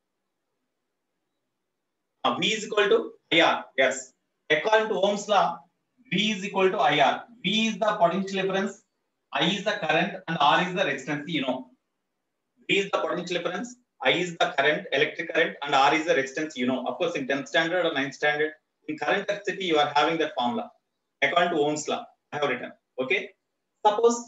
Uh, V is equal to I R, yes. According to Ohm's law, V is equal to I R. V is the potential difference, I is the current, and R is the resistance, you know. V is the potential difference, I is the current, electric current, and R is the resistance, you know. Of course, in tenth standard or ninth standard, in current electricity, you are having that formula. According to Ohm's law, I have written. Okay. Suppose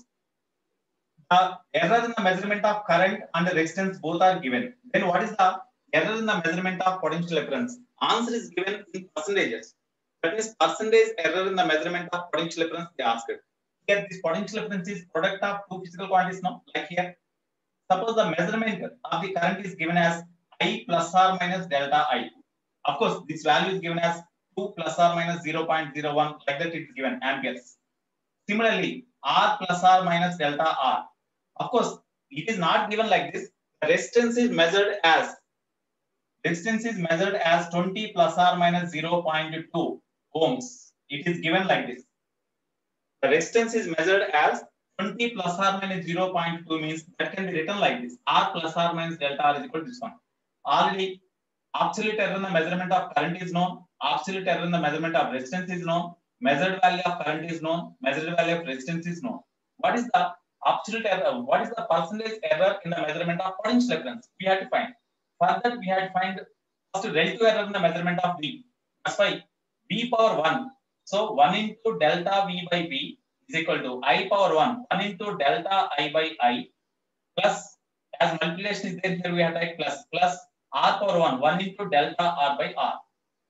the error in the measurement of current and the resistance both are given. Then what is the error in the measurement of potential difference? Answer is given in percentages. That means percentage error in the measurement of potential difference they asked. Here this potential difference is product of two physical quantities, no? Like here. Suppose the measurement of the current is given as I plus or minus delta I. Of course, this value is given as two plus or minus zero point zero one, like that it is given amperes. Similarly, R plus or minus delta R. Of course, it is not given like this. The resistance is measured as resistance is measured as twenty plus or minus zero point two ohms. It is given like this. The resistance is measured as twenty plus or minus zero point two means that can be written like this. R plus or minus delta R is equal to this one. Already, absolute error in the measurement of current is known. Absolute error in the measurement of resistance is known. Measured value of current is known. Measured value of resistance is known. What is the absolute error? What is the percentage error in the measurement of potential difference? We have to find. For that, we had to find first relative error in the measurement of V. That's why V power one. So one into delta V by V is equal to I power one. one into delta I by I plus, as multiplication is there, here we have to write plus, plus R power one. one into delta R by R.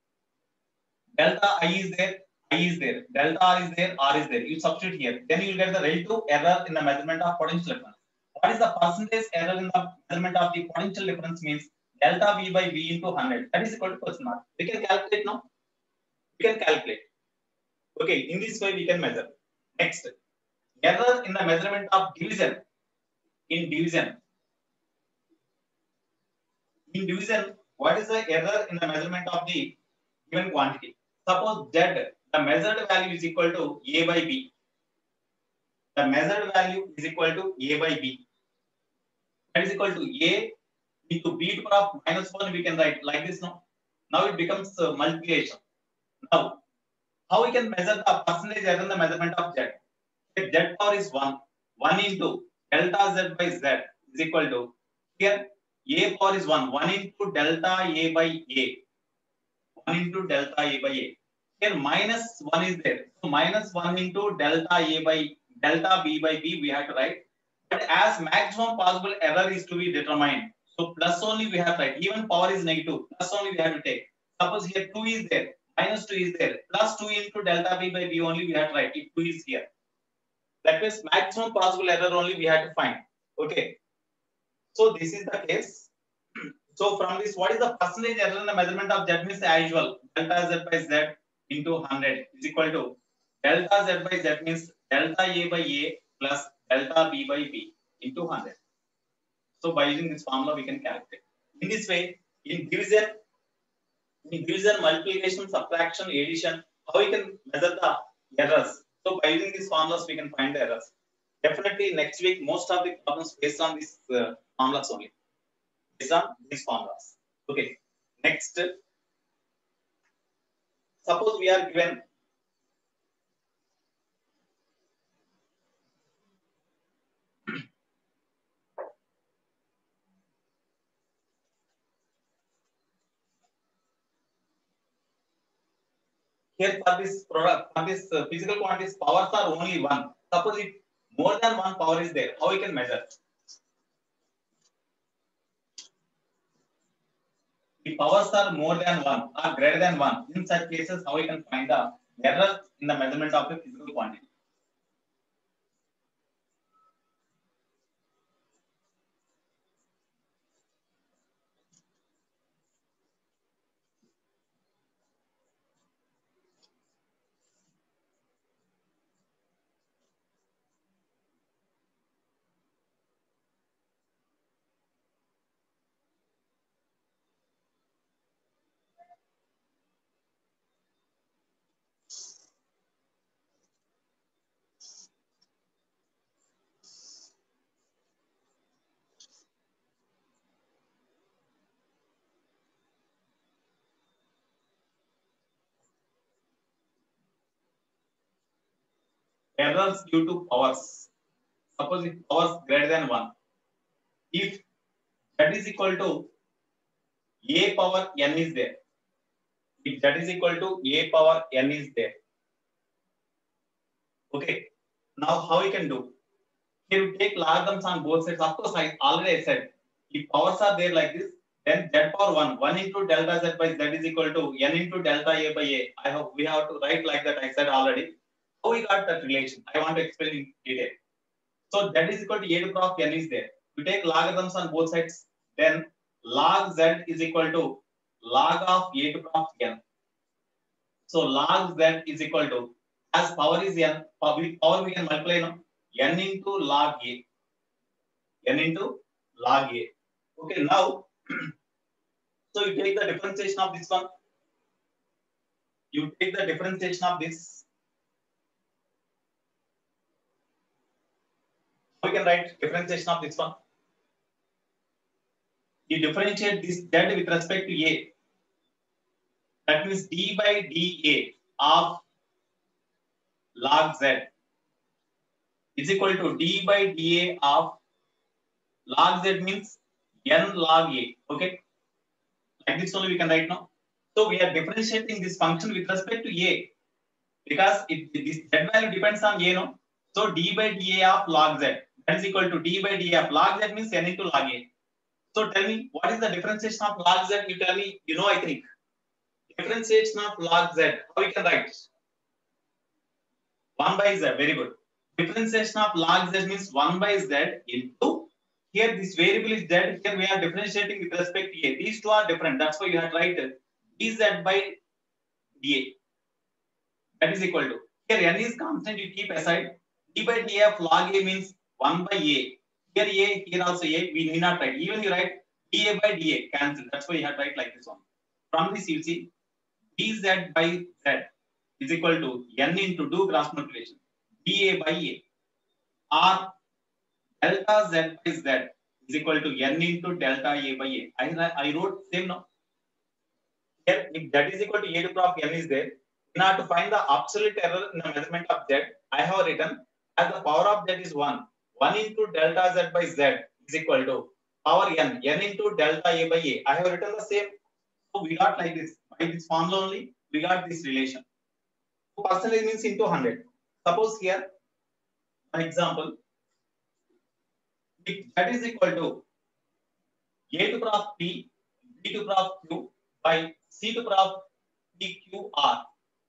Delta I is there, I is there. Delta R is there, R is there. You substitute here. Then you will get the relative error in the measurement of potential difference. What is the percentage error in the measurement of the potential difference means delta V by V into one hundred. That is equal to question mark. We can calculate now. We can calculate. Okay, in this way we can measure. Next, error in the measurement of division. In division. In division, what is the error in the measurement of the given quantity? Suppose Z, the measured value is equal to A by B. The measured value is equal to A by B. That is equal to A into B to the power of minus one. We can write like this now. Now it becomes uh, multiplication. Now, how we can measure the percentage error in the measurement of Z? If Z power is one, one into delta Z by Z is equal to, here A power is one, one into delta A by A, one into delta A by A. Here minus one is there, so minus one into delta A by delta B by B we have to write. But as maximum possible error is to be determined, so plus only we have to write. Even power is negative, plus only we have to take. Suppose here two is there, minus two is there, plus two into delta B by B only we have to write if two is here. That means maximum possible error only we have to find. Okay. So this is the case. So from this, what is the percentage error in the measurement of Z? Means as usual, delta Z by Z into one hundred is equal to delta Z by Z means delta A by A plus delta B by B into one hundred. So by using this formula, we can calculate. In this way, in division, in division, multiplication, subtraction, addition, how we can measure the errors? So by using these formulas, we can find the errors. Definitely next week, most of the problems based on these uh, formulas only. Based on these formulas. Okay. Next, suppose we are given here for this product, for this uh, physical quantities, powers are only one. Suppose if more than one power is there, how we can measure? If powers are more than one or greater than one, in such cases, how we can find the error in the measurement of the physical quantity? Errors due to powers. Suppose if powers greater than one, if that is equal to a power n is there, if that is equal to a power n is there. Okay. Now how we can do? Here we take logarithms on both sides. Of course, I already said if powers are there like this, then z power one, one into delta z by z is equal to n into delta a by a. I hope we have to write like that. I said already. How we got that relation? I want to explain in detail. So z is equal to a to the power of n is there. We take logarithms on both sides, then log z is equal to log of a to the power of n. So log z is equal to, as power is n, power we can multiply now, n into log a, n into log a. Okay, now, so you take the differentiation of this one, you take the differentiation of this. We can write differentiation of this one. You differentiate this z with respect to a. That means d by dA of log z is equal to d by dA of log z means n log a. Okay, like this only we can write now. So we are differentiating this function with respect to a because it, this z value depends on a, no? So d by dA of log z, that is equal to d by dA of log z means n into log a. So tell me, what is the differentiation of log z? You tell me, you know, I think. Differentiation of log z, how we can write? one by z, very good. Differentiation of log z means one by z into, here this variable is z, here we are differentiating with respect to a. These two are different, that's why you have to write dz by dA. That is equal to, here n is constant, you keep aside. D by dA of log a means one by a. Here a, here also a, we need not write. Even you write dA by dA cancel. That's why you have to write like this one. From this you see dz by z is equal to n into do cross multiplication dA by A, or delta z by z is equal to n into delta A by A. I, I wrote same now. Here, if that is equal to A to the power of n is there, in order to find the absolute error in the measurement of z, I have written as the power of z is one. one into delta z by z is equal to power n, n into delta A by A. I have written the same. So we got like this. By this formula only, we got this relation. So percentage means into one hundred. Suppose here, for example, if that is equal to A to the power of P, B to the power of Q by C to the power of P Q R.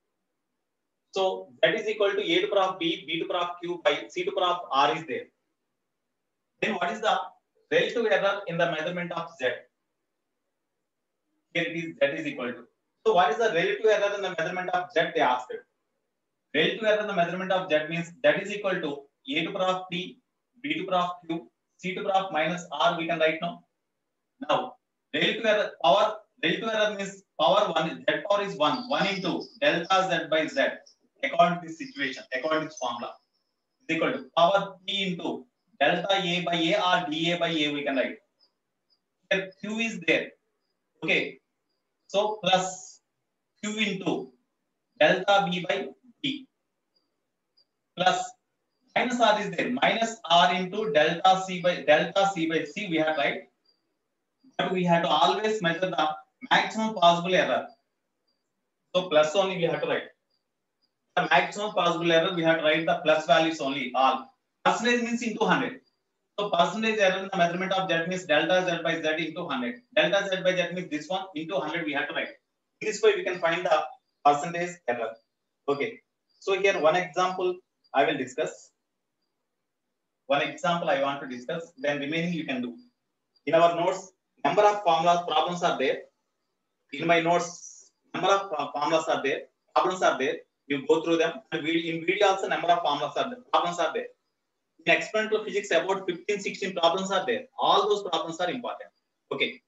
So that is equal to A to the power of B, B to the power of Q by C to the power of R is there. Then what is the relative error in the measurement of Z? Here it is Z is equal to. So what is the relative error in the measurement of Z? They asked. Relative error in the measurement of Z means that is equal to A to the power of P, B to the power of Q, C to the power of minus R. We can write now. Now relative error power relative error means power one. Z power is one. One into delta Z by Z. According to this situation, according to this formula, is equal to power P into delta A by A or dA by A. We can write. Here Q is there. Okay. So plus Q into delta B by B plus minus R is there. Minus R into delta C by delta C by C. We have right. But we have to always measure the maximum possible error. So plus only we have to write. The maximum possible error, we have to write the plus values only, all. Percentage means into one hundred. So percentage error in the measurement of Z means delta Z by Z into one hundred. Delta Z by Z means this one into one hundred we have to write. This way we can find the percentage error. Okay. So here one example I will discuss. One example I want to discuss. Then remaining you can do. In our notes, number of formulas problems are there. In my notes, number of formulas are there. Problems are there. You go through them, and in video also number of formulas are there. Problems are there. In experimental physics, about fifteen, sixteen problems are there. All those problems are important. Okay.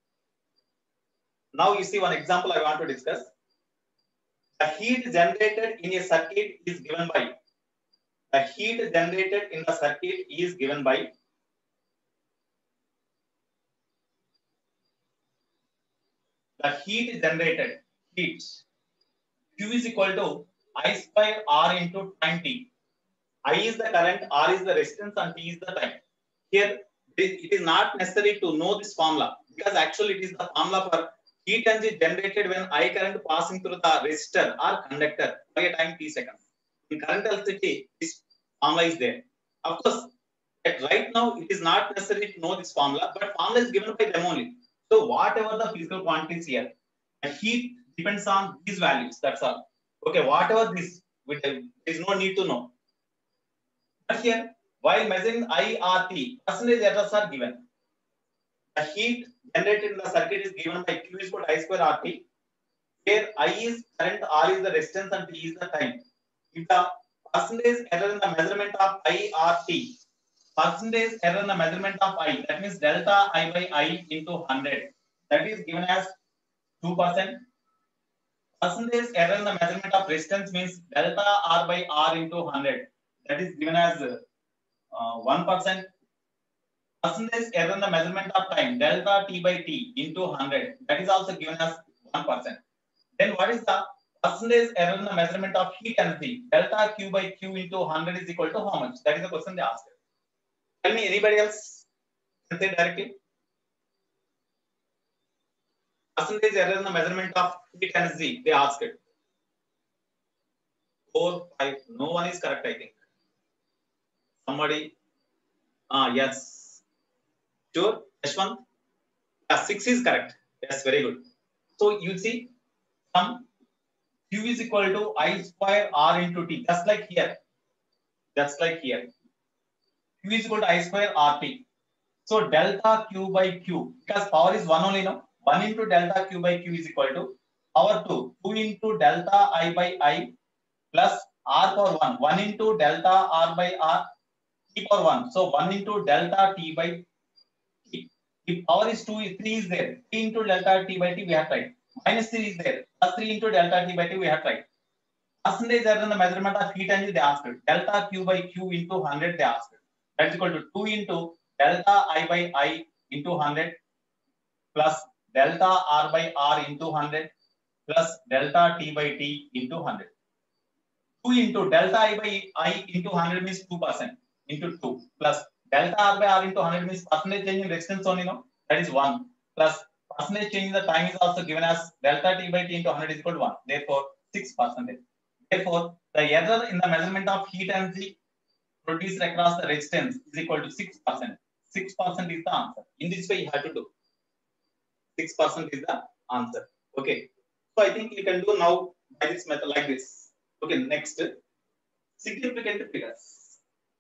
Now you see one example I want to discuss. The heat generated in a circuit is given by. The heat generated in the circuit is given by. The heat generated, heat, Q is equal to I square R into time t. I is the current, R is the resistance, and T is the time. Here, it is not necessary to know this formula because actually it is the formula for heat energy generated when I current passing through the resistor or conductor by a time t seconds. In current electricity, this formula is there. Of course, at right now it is not necessary to know this formula, but formula is given by them only. So whatever the physical quantities here, the heat depends on these values. That's all. Okay, whatever this, there is no need to know. But here, while measuring I R T, percentage errors are given. The heat generated in the circuit is given by Q is equal to I square R T. Here I is current, R is the resistance, and T is the time. If the percentage error in the measurement of I R T, percentage error in the measurement of I, that means delta I by I into one hundred, that is given as two percent. Percentage error in the measurement of resistance means delta R by R into one hundred, that is given as uh, one percent. Percentage error in the measurement of time, delta T by T into one hundred, that is also given as one percent. Then what is the percentage error in the measurement of heat energy, delta Q by Q into one hundred is equal to how much? That is the question they asked. Tell me, anybody else can say directly? Percentage error in the measurement of heat energy, they asked it. Four, five, no one is correct, I think. Somebody, ah, yes. Sure, Yashwant? Yeah, six is correct. Yes, very good. So you see, some Q is equal to I square R into T, just like here. Just like here. Q is equal to I square R T. So delta Q by Q, because power is one only, no? one into delta Q by Q is equal to power two. two into delta I by I plus R power one. one into delta R by R, T power one. So one into delta T by T. If power is two, three is there. three into delta T by T we have tried. Minus three is there. Plus three into delta T by T we have tried. Percentage error in the measurement of heat energy they asked. Delta Q by Q into one hundred they asked. That is equal to two into delta I by I into one hundred plus delta R by R into one hundred plus delta T by T into one hundred. two into delta I by I into one hundred means two percent into two plus delta R by R into one hundred means percentage change in resistance only, no? That is one plus percentage change in the time is also given as delta T by T into one hundred is equal to one. Therefore, six percent. Therefore, the error in the measurement of heat energy produced across the resistance is equal to six percent. six percent is the answer. In this way, you have to do. six percent is the answer. Okay. So, I think you can do now by this method like this. Okay, next. Significant figures.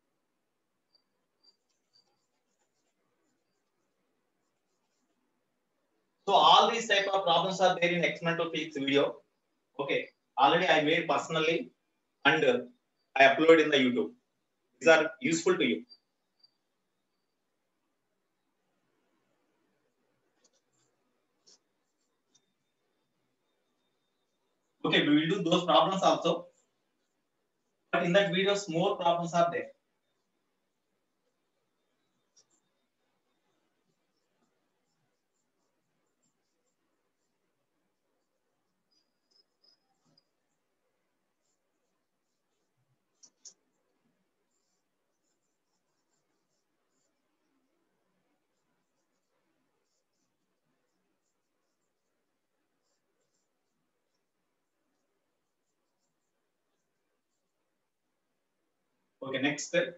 So, all these type of problems are there in experimental physics video. Okay. Already I made personally and uh, I upload in the YouTube. These are useful to you. Okay, we will do those problems also. But in that videos, more problems are there. Okay, next step.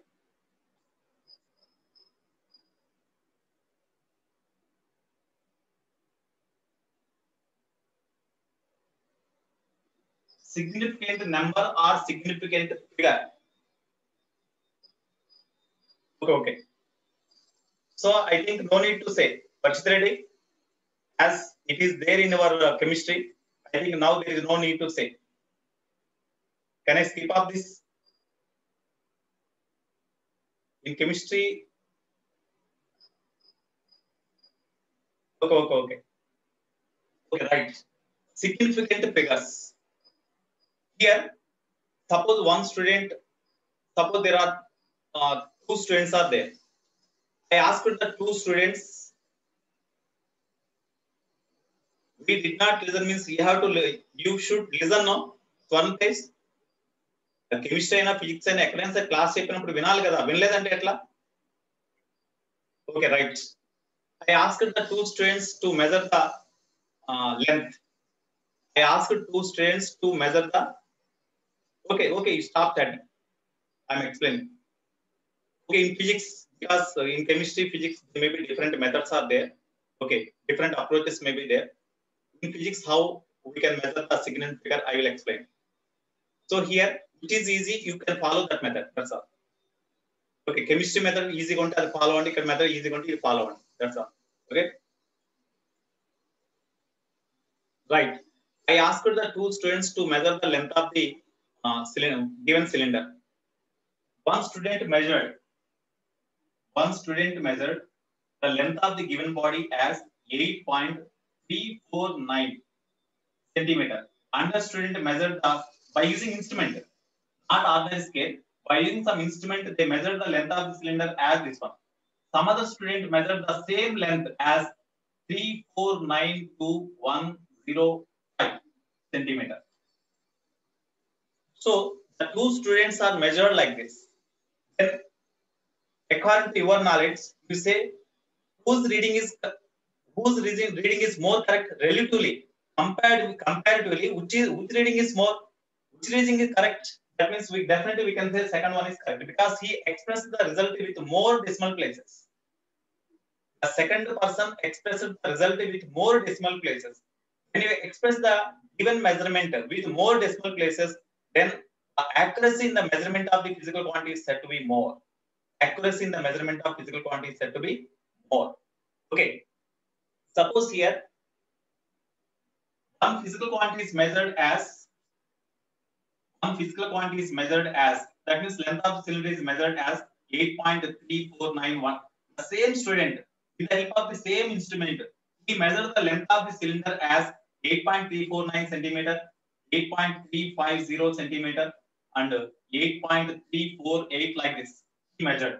Significant number or significant figure. Okay, okay. So I think no need to say, Parshit Reddy, as it is there in our uh, chemistry, I think now there is no need to say. Can I skip off this? In chemistry, okay, okay, okay. Okay, right. Significant figures. Here, suppose one student, suppose there are uh, two students are there. I asked the two students, we did not listen means you have to, you should listen now. One place. Chemistry and physics and economics class చెప్పినప్పుడు వినాలి కదా వినలేదంటే ఎట్లా okay right I asked the two students to measure the uh, length I asked two students to measure the okay okay stop that I'm explaining okay in physics because in chemistry physics there may be different methods are there okay different approaches may be there in physics how we can measure the significant figure I will explain so here it is easy you can follow that method that's all okay chemistry method easy gonte adu follow andi ikkada method easy gonte you follow andi that's all okay right I asked the two students to measure the length of the uh, cylinder given cylinder one student measured one student measured the length of the given body as eight point three four nine centimeter another student measured the by using instrument not ordinary scale by using some instrument they measured the length of the cylinder as this one some other student measured the same length as three four nine two one zero five centimeter so the two students are measured like this then according to your knowledge you say whose reading is whose reading, reading is more correct relatively compared comparatively which is which reading is more which reading is correct that means we definitely we can say second one is correct because he expressed the result with more decimal places the second person expressed the result with more decimal places when you express the given measurement with more decimal places then the accuracy in the measurement of the physical quantity is said to be more accuracy in the measurement of physical quantity is said to be more okay suppose here one physical quantity is measured as one physical quantity is measured as that means length of cylinder is measured as eight point three four nine one the same student with the help of the same instrument, he measured the length of the cylinder as eight point three four nine centimeter, eight point three five zero centimeter, and eight point three four eight like this. He measured.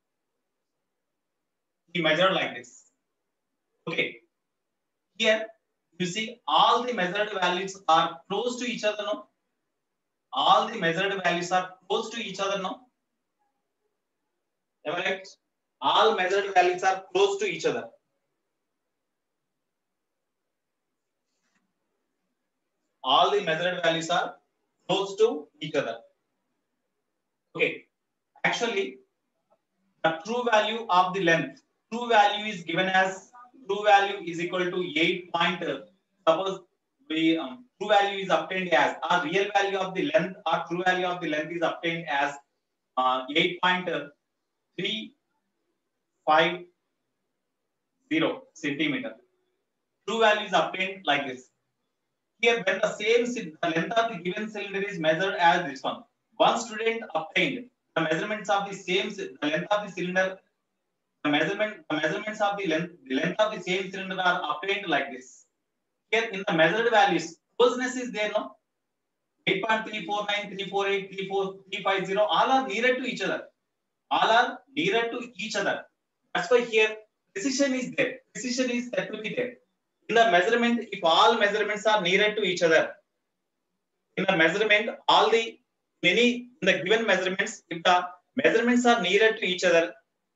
He measured like this. Okay. Here you see all the measured values are close to each other. No. All the measured values are close to each other. No. Am I right? All measured values are close to each other. All the measured values are close to each other. Okay. Actually, the true value of the length, true value is given as true value is equal to eight point. Suppose we um, true value is obtained as our real value of the length, or true value of the length is obtained as uh, eight point three five zero centimeter. True value is obtained like this. Here, when the same the length of the given cylinder is measured as this one, one student obtained the measurements of the same the length of the cylinder. The measurement the measurements of the length the length of the same cylinder are obtained like this. Here, in the measured values, closeness is there, no? eight point three four nine, three four eight, three four three five zero, all are nearer to each other. All are nearer to each other. That's why here precision is there. Precision is said to be there. In the measurement, if all measurements are nearer to each other, in the measurement, all the many in the given measurements, if the measurements are nearer to each other,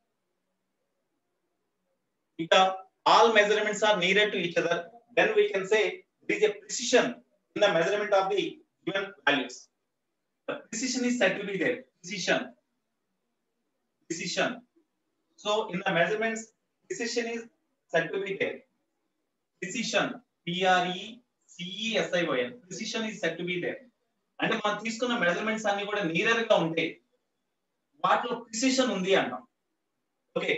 if the all measurements are nearer to each other, then we can say there is a precision in the measurement of the given values. The precision is said to be there. Precision. Precision. So in the measurements, precision is said to be there. Precision. P R E C E S I O N. Precision is said to be there. అంటే మనం తీసుకున్న measurements అన్ని కూడా nearer గా ఉంటే వాటిలో precision ఉంది అంటాం. ఓకే.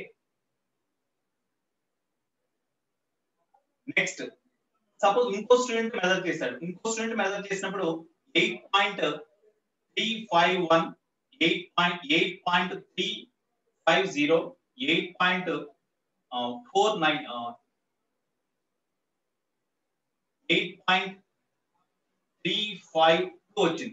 నెక్స్ట్ సపోజ్ ఇంకో స్టూడెంట్ మెజర్ చేశాడు. ఇంకో స్టూడెంట్ మెజర్ చేసినప్పుడు eight point three five one, eight point eight point three five zero, eight point four nine, eight point three five two వచ్చింది.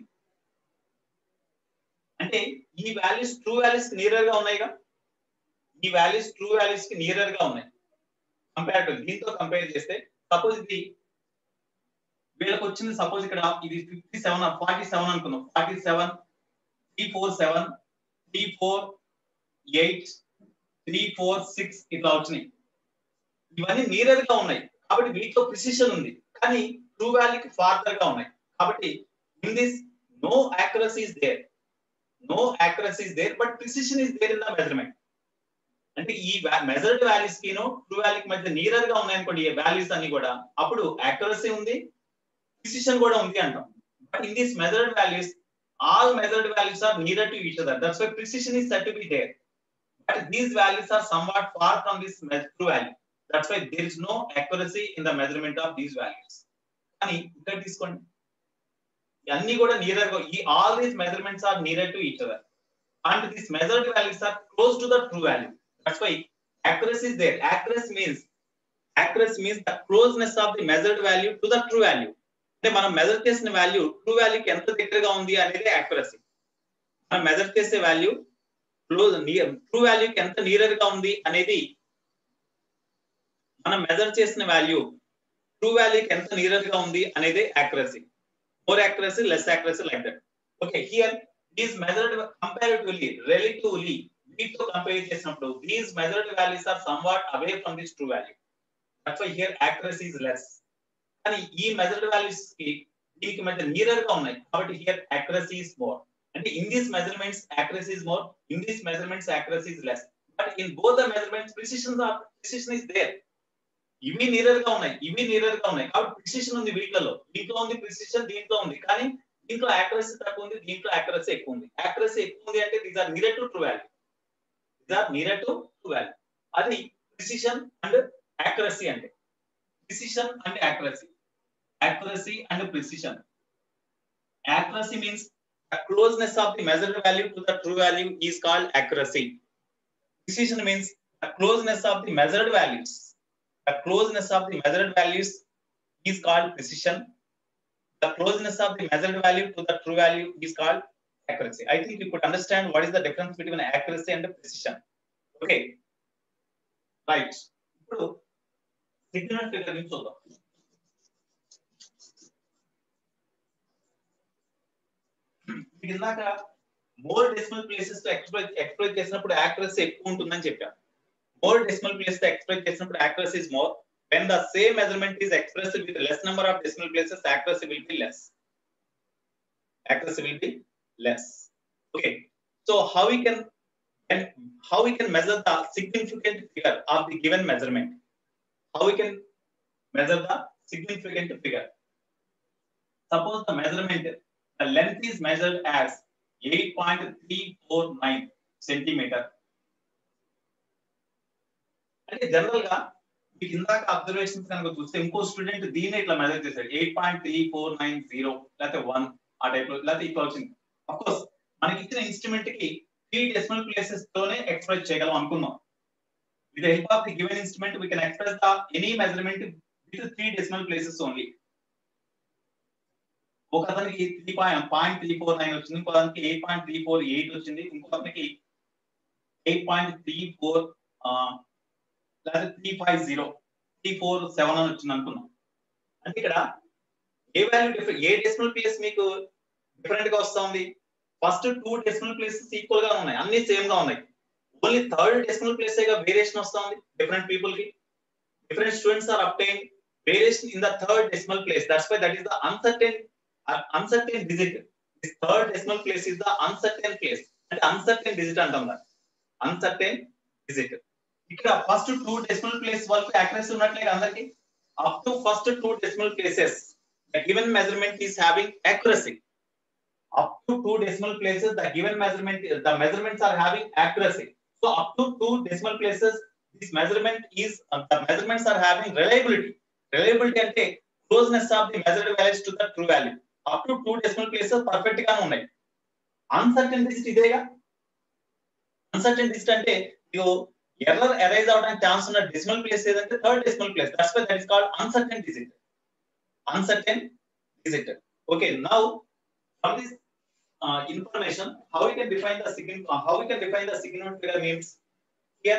అంటే ఈ వాల్యూస్ ట్రూ వాల్యూస్ కి nearer గా ఉన్నాయిగా. ఈ వాల్యూస్ ట్రూ వాల్యూస్ కి నియరర్ గా ఉన్నాయి కంపారిటివ్. దీంతో కంపేర్ చేస్తే సపోజ్ ఇది వీళ్ళకి వచ్చింది, సపోజ్ ఇక్కడ ఇది ఫిఫ్టీ సెవెన్ ఫార్టీ సెవెన్ అనుకున్నాం. Forty seven, three four seven, three four eight, three four six ఇట్లా వచ్చినాయి. ఇవన్నీ నియరర్ గా ఉన్నాయి కాబట్టి వీటిలో ప్రిసిషన్ ఉంది. కానీ ట్రూ వాల్యూకి ఫార్దర్ గా ఉన్నాయి కాబట్టి in this no accuracy is there. No accuracy is there but precision is there in the measurement. అంటే ఈ మెజర్డ్ వాల్యూస్ కి ట్రూ వాల్యూకి మధ్య నియరర్ గా ఉన్నాయి అనుకోండి ఈ వాల్యూస్ అన్ని కూడా, అప్పుడు యాక్యురసీ ఉంది, ప్రిసిషన్ కూడా ఉంది అంటాం. But in this measured values all measured values are nearer to each other. That's why precision is said to be there. But these values are somewhat far from this true value. That's why there is no accuracy in the measurement of these values. Ani ikkada teeskondi anni kuda nearer ga ee all these measurements are nearer to each other and these measured values are close to the true value. That's why accuracy is there. Accuracy means accuracy means the closeness of the measured value to the true value. అంటే మనం measure చేసిన value true వాల్యూకి ఎంత దగ్గరగా ఉంది అనేది accuracy. మనం measure చేసే value close true వాల్యూకి ఎంత నియరర్ గా ఉంది అనేది, మనం మెజర్ చేసిన వాల్యూ ట్రూ వాల్యూకి ఎంత నియరర్ గా ఉంది అనేది యాక్యురసీ. More accuracy, less accuracy like that. Okay, here these measured comparatively relatively వీటితో కంపేర్ చేసినప్పుడు these measured values are somewhat away from this true value. That's why here accuracy is less. కానీ ఈ measured values కి దీనికి మధ్య nearer గా ఉన్నాయి కాబట్టి హియర్ యాక్యురసీ ఇస్ మోర్. అంటే in this measurements accuracy is more, in this measurements accuracy is less. But in both the measurements precision of precision is there. ఇవి నియరర్ గా ఉన్నాయి, ఇవి నియరర్ గా ఉన్నాయి కాబట్టి ప్రిసిషన్ ఉంది వీటిలో. దీంట్లో ఉంది ప్రిసిషన్, దీంట్లో ఉంది. కానీ దీంట్లో యాక్యురసీ తక్కువ ఉంది, దీంట్లో యాక్యురసీ ఎక్కువ ఉంది. యాక్యురసీ ఎక్కువ ఉంది అంటే these are nearer to true value. These are nearer to true value. అది ప్రిసిషన్ అండ్ యాక్యురసీ అంటే. Precision and accuracy. Accuracy and precision. Accuracy means the closeness of the measured value to the true value is called accuracy. Precision means The closeness of the measured values. The closeness of the measured values is called precision. The closeness of the measured value to the true value is called accuracy. I think you could understand what is the difference between accuracy and precision. Okay. Right. Now, signal figure means also. More decimal places to exploit exploit చేసినప్పుడు accuracy ఎక్కువ ఉంటుందని చెప్పాను. More decimal places to exploit చేసినప్పుడు accuracy is more. When the same measurement is expressed with less number of decimal places, accuracy will be less. Accuracy will be less. Okay. So how we can and how we can measure the significant figure of the given measurement? How we can measure the significant figure? Suppose the measurement, the length is measured as eight point three four nine centimeter. అంటే general గా మీకు ఇందాక observations కనుక చూస్తే ఇంకో student దీన్ని ఇట్లా measure చేశాడు eight point three four nine zero లేకపోతే వన్ ఆ టైప్ లో లేకపోతే ఈక్వల్ వచ్చింది. అఫ్ కోర్స్ మనకి ఇచ్చిన ఇన్స్ట్రుమెంట్ కి త్రీ డెసిమల్ ప్లేసెస్ తోనే ఎక్స్ప్రెస్ చేయగలం అనుకున్నాం. With the help of the given instrument we can express the any measurement with three decimal places only. ఒక అతనికి three point point three four nine వచ్చింది, ఇంకో అతనికి eight point three four eight వచ్చింది, ఇంకో అతనికి ఎయిట్ పాయింట్ త్రీ ఫోర్ లేదా three five zero three four seven అని వచ్చింది అనుకున్నాం. అంటే ఇక్కడ ఏ వాల్యూ డిఫరెంట్, ఏ డెసిమల్ ప్లేస్ మీకు డిఫరెంట్ గా వస్తుంది? First two decimal places equal గా ఉన్నాయి, అన్ని సేమ్ గా ఉన్నాయి. ఓన్లీ థర్డ్ డెసిమల్ ప్లేస్ గా వేరియేషన్ వస్తుంది డిఫరెంట్ పీపుల్ కి. Different students are obtain variation in the third decimal place. That's why that is the uncertain uncertain digit. This third decimal place is the uncertain place. And uncertain digit antam da. Uncertain digit. Ikkada first two decimal place వరకు accuracy ఉన్నట్లే అందరికి. Up to first two decimal places, the given measurement is having accuracy. Up to two decimal places, the given measurement, the measurements are having accuracy. So up to two decimal places, this measurement is, uh, the measurements are having reliability. Reliability ante closeness of the measured values to the true value. Up to two decimal places perfect గా ఉన్నాయి. Uncertain digit ఇదేగా. Uncertain digit అంటే you error arise అవడానికి chance ఉన్న decimal place ఏదంటే third decimal place. That's why that is called uncertain digit. Uncertain digit. Okay, now from this information how we can define the significant how we can define the significant figure means here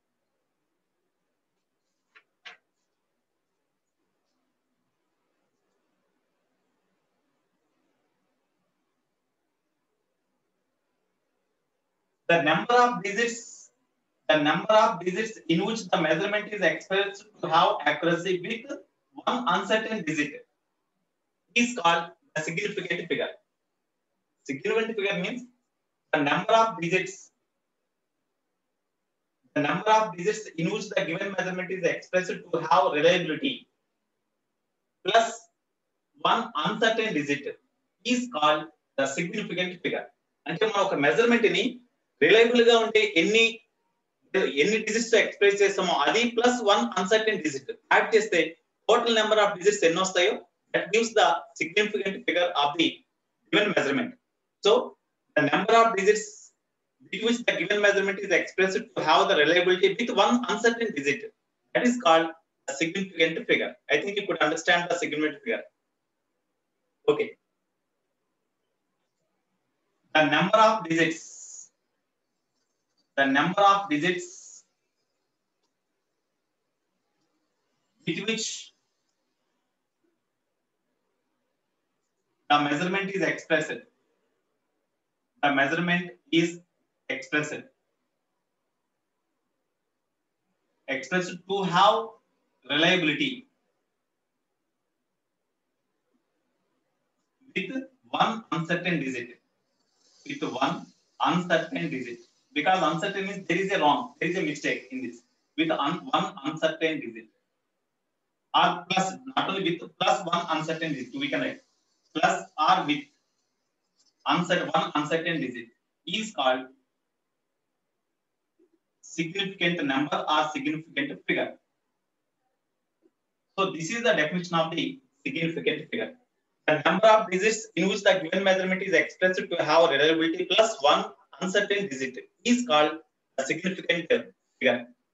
the number of digits, the number of digits in which the measurement is expressed to have accuracy with one uncertain digit is called the significant figure. Significant figure means the number of digits, the number of digits in which the given measurement is expressed to have reliability plus one uncertain digit is called the significant figure. అంటే మనం ఒక measurement ని reliable గా ఉంటే ఎన్ని ఎన్ని digits express చేస్తామో అది plus one uncertain digit add చేస్తే టోటల్ నెంబర్ ఆఫ్ డిజిట్స్ ఎన్ని వస్తాయో that gives the significant figure of the given measurement. So the number of digits with which the given measurement is expressed to have the reliability with one uncertain digit, that is called a significant figure. I think you could understand the significant figure. Okay, the number of digits the number of digits with which the measurement is expressed the measurement is expressed expressed to have reliability with one uncertain digit with one uncertain digit. Because uncertain means there is a wrong, there is a mistake in this. With un, one uncertain digit, or plus, not only with plus one uncertain digit, we can write plus or with uncertain one uncertain digit is called significant number or significant figure. So this is the definition of the significant figure. The number of digits in which the given measurement is expressed to have reliability plus one uncertain digit is called a significant figure.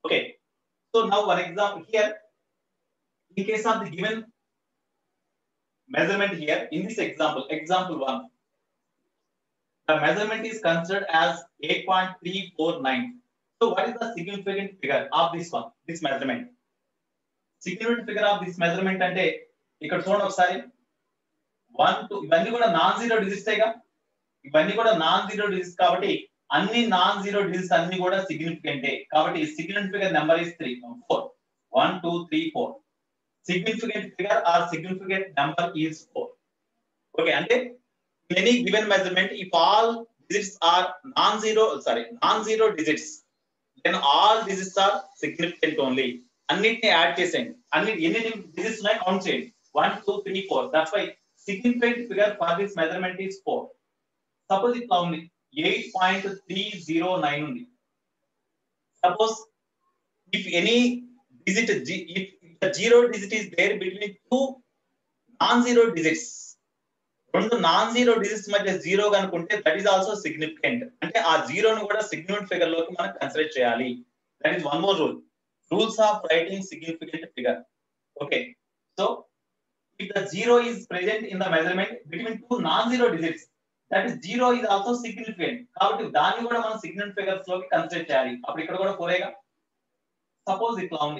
Okay, so now one example here, in case of the given measurement here, in this example, example one, the measurement is considered as eight point three four nine. So what is the significant figure of this one, this measurement? Significant figure of this measurement అంటే ఇక్కడ చూడండి ఒకసారి, one two ఇవన్నీ కూడా non zero digits ఏగా, ఇవన్నీ కూడా non zero digits కాబట్టి అన్ని నాన్ జీరో డిజిట్స్ అన్ని కూడా సిగ్నిఫికెంటే కాబట్టి significant number is three four one two three four significant figure or significant number is four. Okay, అంటే in any given measurement, if all digits are non-zero, sorry, non-zero digits, then all digits are significant only. అన్నిటిని add చేసేయండి, అన్ని ఎన్ని digits ఉన్నాయి count చేయండి, one two three four. That's why significant figure for this measurement is four. Suppose ఇట్లా ఉంది eight point three zero nine ఉంది. Suppose if any digit, if the zero digit is there between two non-zero digits, రెండు non zero digits మధ్య zero కనుకుంటే that is also significant. అంటే ఆ జీరోను కూడా significant figure లోకి మనం కన్సిడర్ చేయాలి. That is one more rule, rules of writing significant figure. Okay, so if the zero is present in the measurement between two non-zero digits, that is zero is also significant. కాబట్టి దాన్ని కూడా మనం significant figures లోకి consider చేయాలి. అప్పుడు ఇక్కడ కూడా ఫోరేగా. Suppose ఇట్లా ఉంది,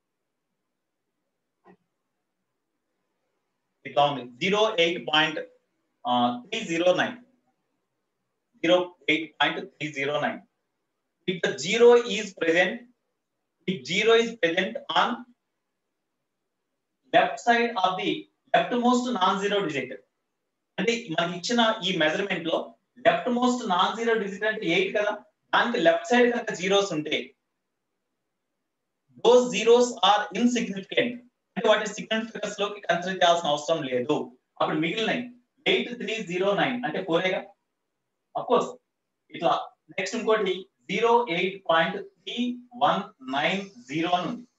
ఇట్లా ఉంది zero eight point three zero nine, zero eight point three zero nine. If the zero is present, if zero is present on left side of the leftmost non-zero digit, అంటే మనకి ఇచ్చిన ఈ మెజర్మెంట్ లో left most non zero digit అంటే eight కదా, దానికి left side కనుక zeros ఉంటే those zeros are insignificant. అంటే వాటి సిగ్నిఫికెంట్ ఫిగర్స్ లోకి కన్సిడర్ చేయాల్సిన అవసరం లేదు. అప్పుడు మిగిలినవి ఎయిట్ త్రీ జీరో నైన్ అంటే ఫోరేగా. ఆఫ్ కోర్స్ ఇట్లా నెక్స్ట్ ఇంకోటి zero eight point three one nine zero అని ఉంది.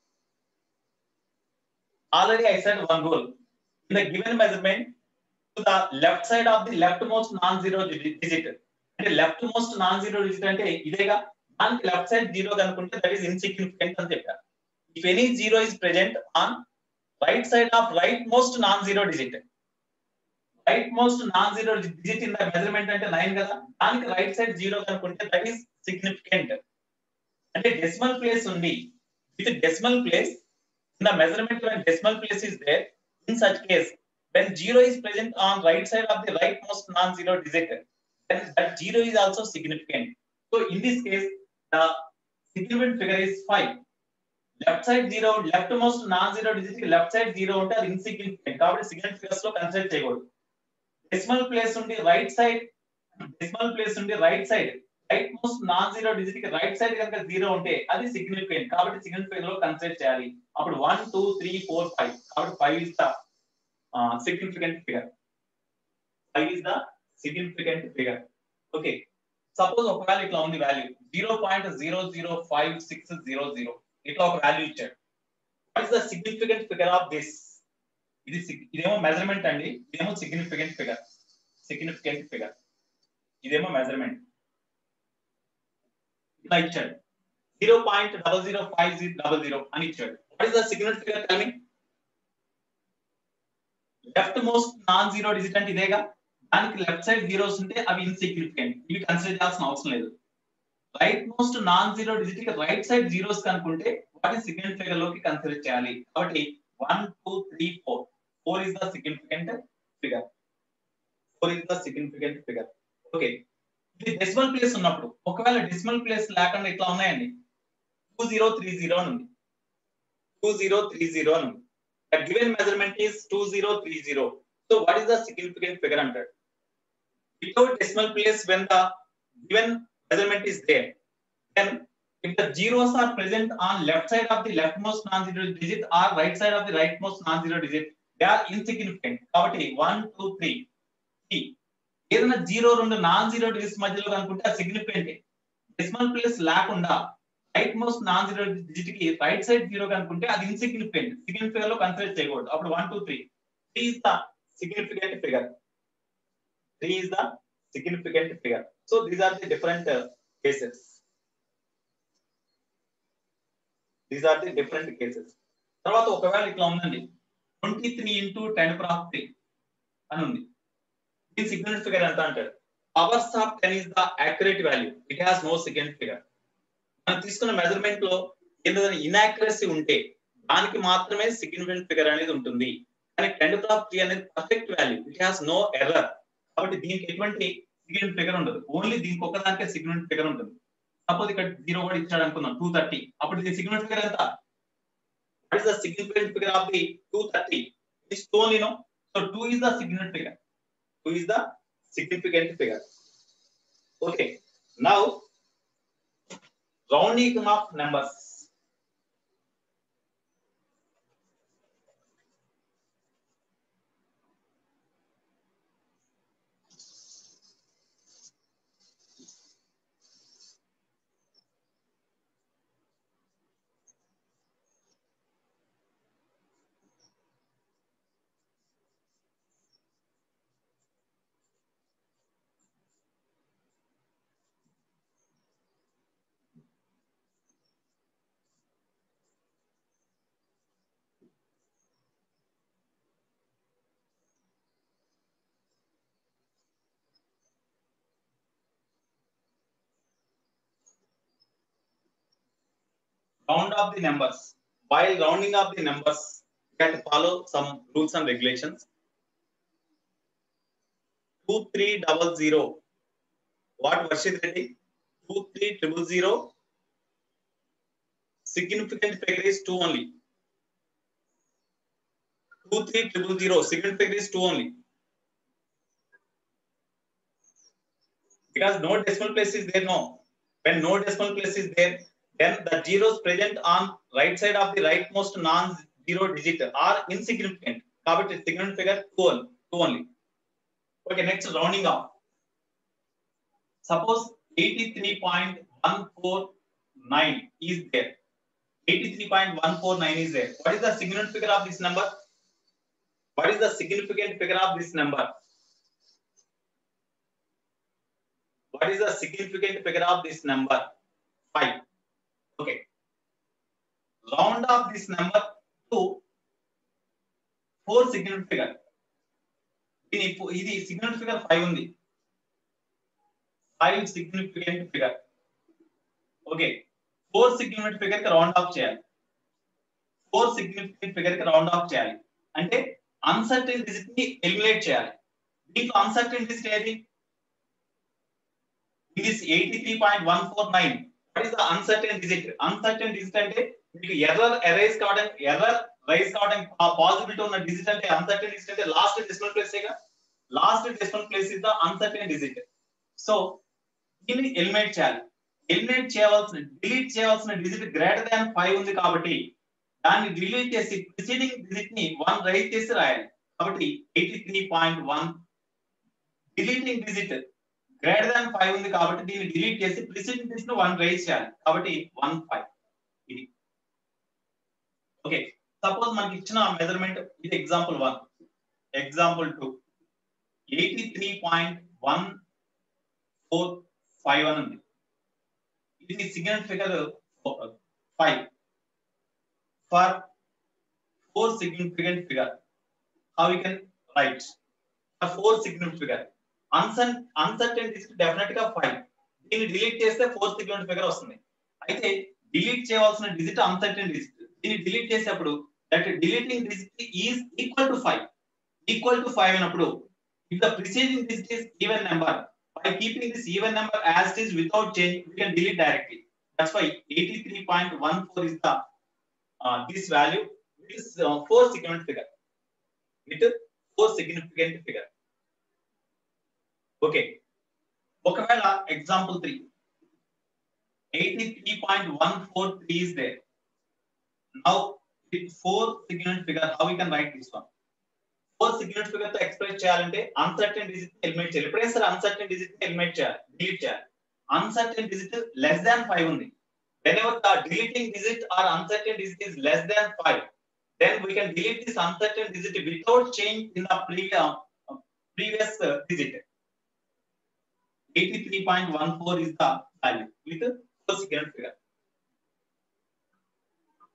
Already I said one rule, in the given measurement to the left side of the left most non zero digit, అంటే left most non zero digit అంటే ఇదేగా, దానికి left side zero కనుకుంటే that is insignificant అని చెప్పారు. If any zero is present on right side of rightmost non-zero digit, rightmost non-zero digit in the measurement అంటే nine కదా, దానికి రైట్ సైడ్ జీరో కనుకుంటే దట్ ఈస్ సిగ్నిఫికెంట్. అంటే decimal place ఉంది, with decimal place in the measurement when decimal place is there, in such case when zero is present on right side of the rightmost non-zero digit, then that zero is also significant. So in this case the significant figure is five. Left side zero, left most non zero digit కి left side zero ఉంటే అది insignificant కాబట్టి significant figures లో consider చేయకూడదు. Decimal place ఉండి right side, decimal place ఉండి right side right most non zero digit కి right side కనుక జీరో ఉంటే అది సిగ్నిఫికెంట్ కాబట్టి సిగ్నిఫికెంట్ ఫిగర్ లో కన్సిడర్ చేయాలి. అప్పుడు one two three four five కాబట్టి five is the significant figure. Five is the significant figure. Okay, suppose ఒకవేళ ఇట్లా ఉంది value zero point zero zero five six zero zero, ఇట్లా ఒక వాల్యూ ఇచ్చాడు. What is the significant figure of this? ఇది ఇదేమో measurement అండి, ఇదేమో సిగ్నిఫికెంట్ ఫిగర్. సిగ్నిఫికెంట్ ఫిగర్ ఇదేమో మెజర్మెంట్. ఇట్లా ఇచ్చాడు zero point double zero five double zero అని ఇచ్చాడు. What is the significant figure? Tell me. Left most non zero digit అంటే ఇదేగా, దానికి లెఫ్ట్ సైడ్ జీరోస్ ఉంటే అవి ఇన్సిగ్నిఫికెంట్, ఇవి కన్సిడర్ చేయాల్సిన అవసరం లేదు. Right most non zero digit కి రైట్ సైడ్ జీరోస్ కనుకుంటే వాటిని సిగ్నిఫికెంట్ ఫిగర్ లోకి కన్సిడర్ చేయాలి. కాబట్టి one two three four, four is the significant figure. Four is the significant figure. Okay, ఇది డెసిమల్ ప్లేస్ ఉన్నప్పుడు, ఒకవేళ డెసిమల్ ప్లేస్ లేకుండా ఇట్లా ఉన్నాయండి టూ జీరో త్రీ జీరో అని ఉంది, టూ జీరో త్రీ జీరో అని ఉంది. The given measurement is two zero three zero. So what is the significant figure అంటాడు? Without decimal place when the given measurement is there, then if the zeros are present on left side of the leftmost non-zero digit or right side of the rightmost non-zero digit, they are insignificant. కాబట్టి one two three three ఏదైనా zero రెండు non zero digits మధ్యలో కనుకుంటే significant. Decimal place లేకుండా right most non zero digit కి right side zero కనుకుంటే అది insignificant, significant figure లో కన్సిడర్ చేయకూడదు. అప్పుడు one two three three is the significant figure. Three is the significant figure. So these are the different cases. These are the different cases. తర్వాత ఒకవేళ ఇట్లా ఉందండి, twenty three into ten power of three అని ఉంది. దీని significant figure ఎంత అంటారు? Powers of ten is the accurate value, it has no significant figure. మనం తీసుకున్న మెజర్మెంట్ లో ఏదైనా ఇన్యాక్యురసీ ఉంటే దానికి మాత్రమే సిగ్నిఫికెంట్ ఫిగర్ అనేది ఉంటుంది. కానీ టెన్ పవర్ ఆఫ్ త్రీ అనేది perfect value, it has no error. కాబట్టి దీనికి ఎటువంటి సిగ్నిఫికెంట్ ఫిగర్ ఉండదు, ఓన్లీ దీనికి ఒక్కదానికే సిగ్నిఫికెంట్ ఫిగర్ ఉంటుంది. సపోజ్ ఇక్కడ జీరో కూడా ఇచ్చాడు అనుకుందాం, టూ థర్టీ. అప్పుడు దీని సిగ్నిఫికెంట్ ఫిగర్ ఎంత? What is the significant figure of the two thirty? It's two only, no. So two is the significant figure. Two is the significant figure. Okay, now rounding of numbers. Round of the numbers. While rounding of the numbers, we have to follow some rules and regulations. Two three double zero. What Varshit Reddy? Two three triple zero. Significant figure is two only. Two three triple zero. Significant figure is two only. Because no decimal place is there, no. When no decimal place is there, then the zeros present on right side of the rightmost non-zero digit are insignificant. కాబట్టి significant figure two only. Okay, next rounding off. Suppose eighty-three point one four nine is there. eighty-three point one four nine is there. What is the significant figure of this number? What is the significant figure of this number? What is the significant figure of this number? five. Okay. Round off this number to four significant figure. Ini idi significant figure five undi. five significant figure. Okay. four significant figure ki round off cheyali. four significant figure ki round off cheyali. Ante uncertain digit ni eliminate cheyali. Deep uncertain digit edi? It is eighty-three point one four nine. What is the uncertain digit? Uncertain digit అంటే మీకు error erase కావడానికి error raise కావడానికి possibility ఉన్న digit అంటే uncertain digit అంటే last decimal place ఏగా. Last decimal place is the uncertain digit. So దీన్ని eliminate చేయాలి. ఎలిమినేట్ చేయవలసిన డిలీట్ చేయవలసిన డిజిట్ గ్రేటర్ దాన్ ఫైవ్ ఉంది కాబట్టి దాన్ని డిలీట్ చేసి ప్రిసీడింగ్ డిజిట్ ని వన్ రైజ్ చేసి రాయాలి. కాబట్టి eighty three point one deleting digit greater than five ఉంది కాబట్టి దీన్ని డిలీట్ చేసి ప్రిసీడింగ్ డిజిట్ ను వన్ రైజ్ చేయాలి. కాబట్టి వన్ ఫైవ్ ఇది. ఓకే, సపోజ్ మనకి ఇచ్చిన మెజర్మెంట్ ఇది example one. Example two eighty three point one four five అని ఉంది. ఇది significant figure five. For four significant figure how we can write four significant figure uncertain digit definite గా five. దీన్ని delete చేస్తే four significant figure వస్తుంది. అయితే delete చేయవలసిన digit uncertain digit. దీన్ని డిలీట్ చేసేప్పుడు that deleting digit is equal to five. Equal to five అయినప్పుడు if the preceding digit is even number, by keeping this even number as it is without change, we can delete directly. That's why eighty-three point one four is the uh, this value with this uh, four significant figure. With four significant figure. Okay. ఒకవేళ example three. eighty-three point one four three is there. Now with four significant figure, how we can write this one? four significant figure తో express చేయాలంటే uncertain digit ని eliminate చేయాలి. ఎప్పుడైనా సరే uncertain digit ని eliminate చేయాలి, delete చేయాలి. Uncertain digit less than five ఉంది. whenever the deleting digit or uncertain digit is less than five, then we can delete this uncertain digit without change in the previous uh, previous uh, digit. eighty-three point one four is the value with four significant figure.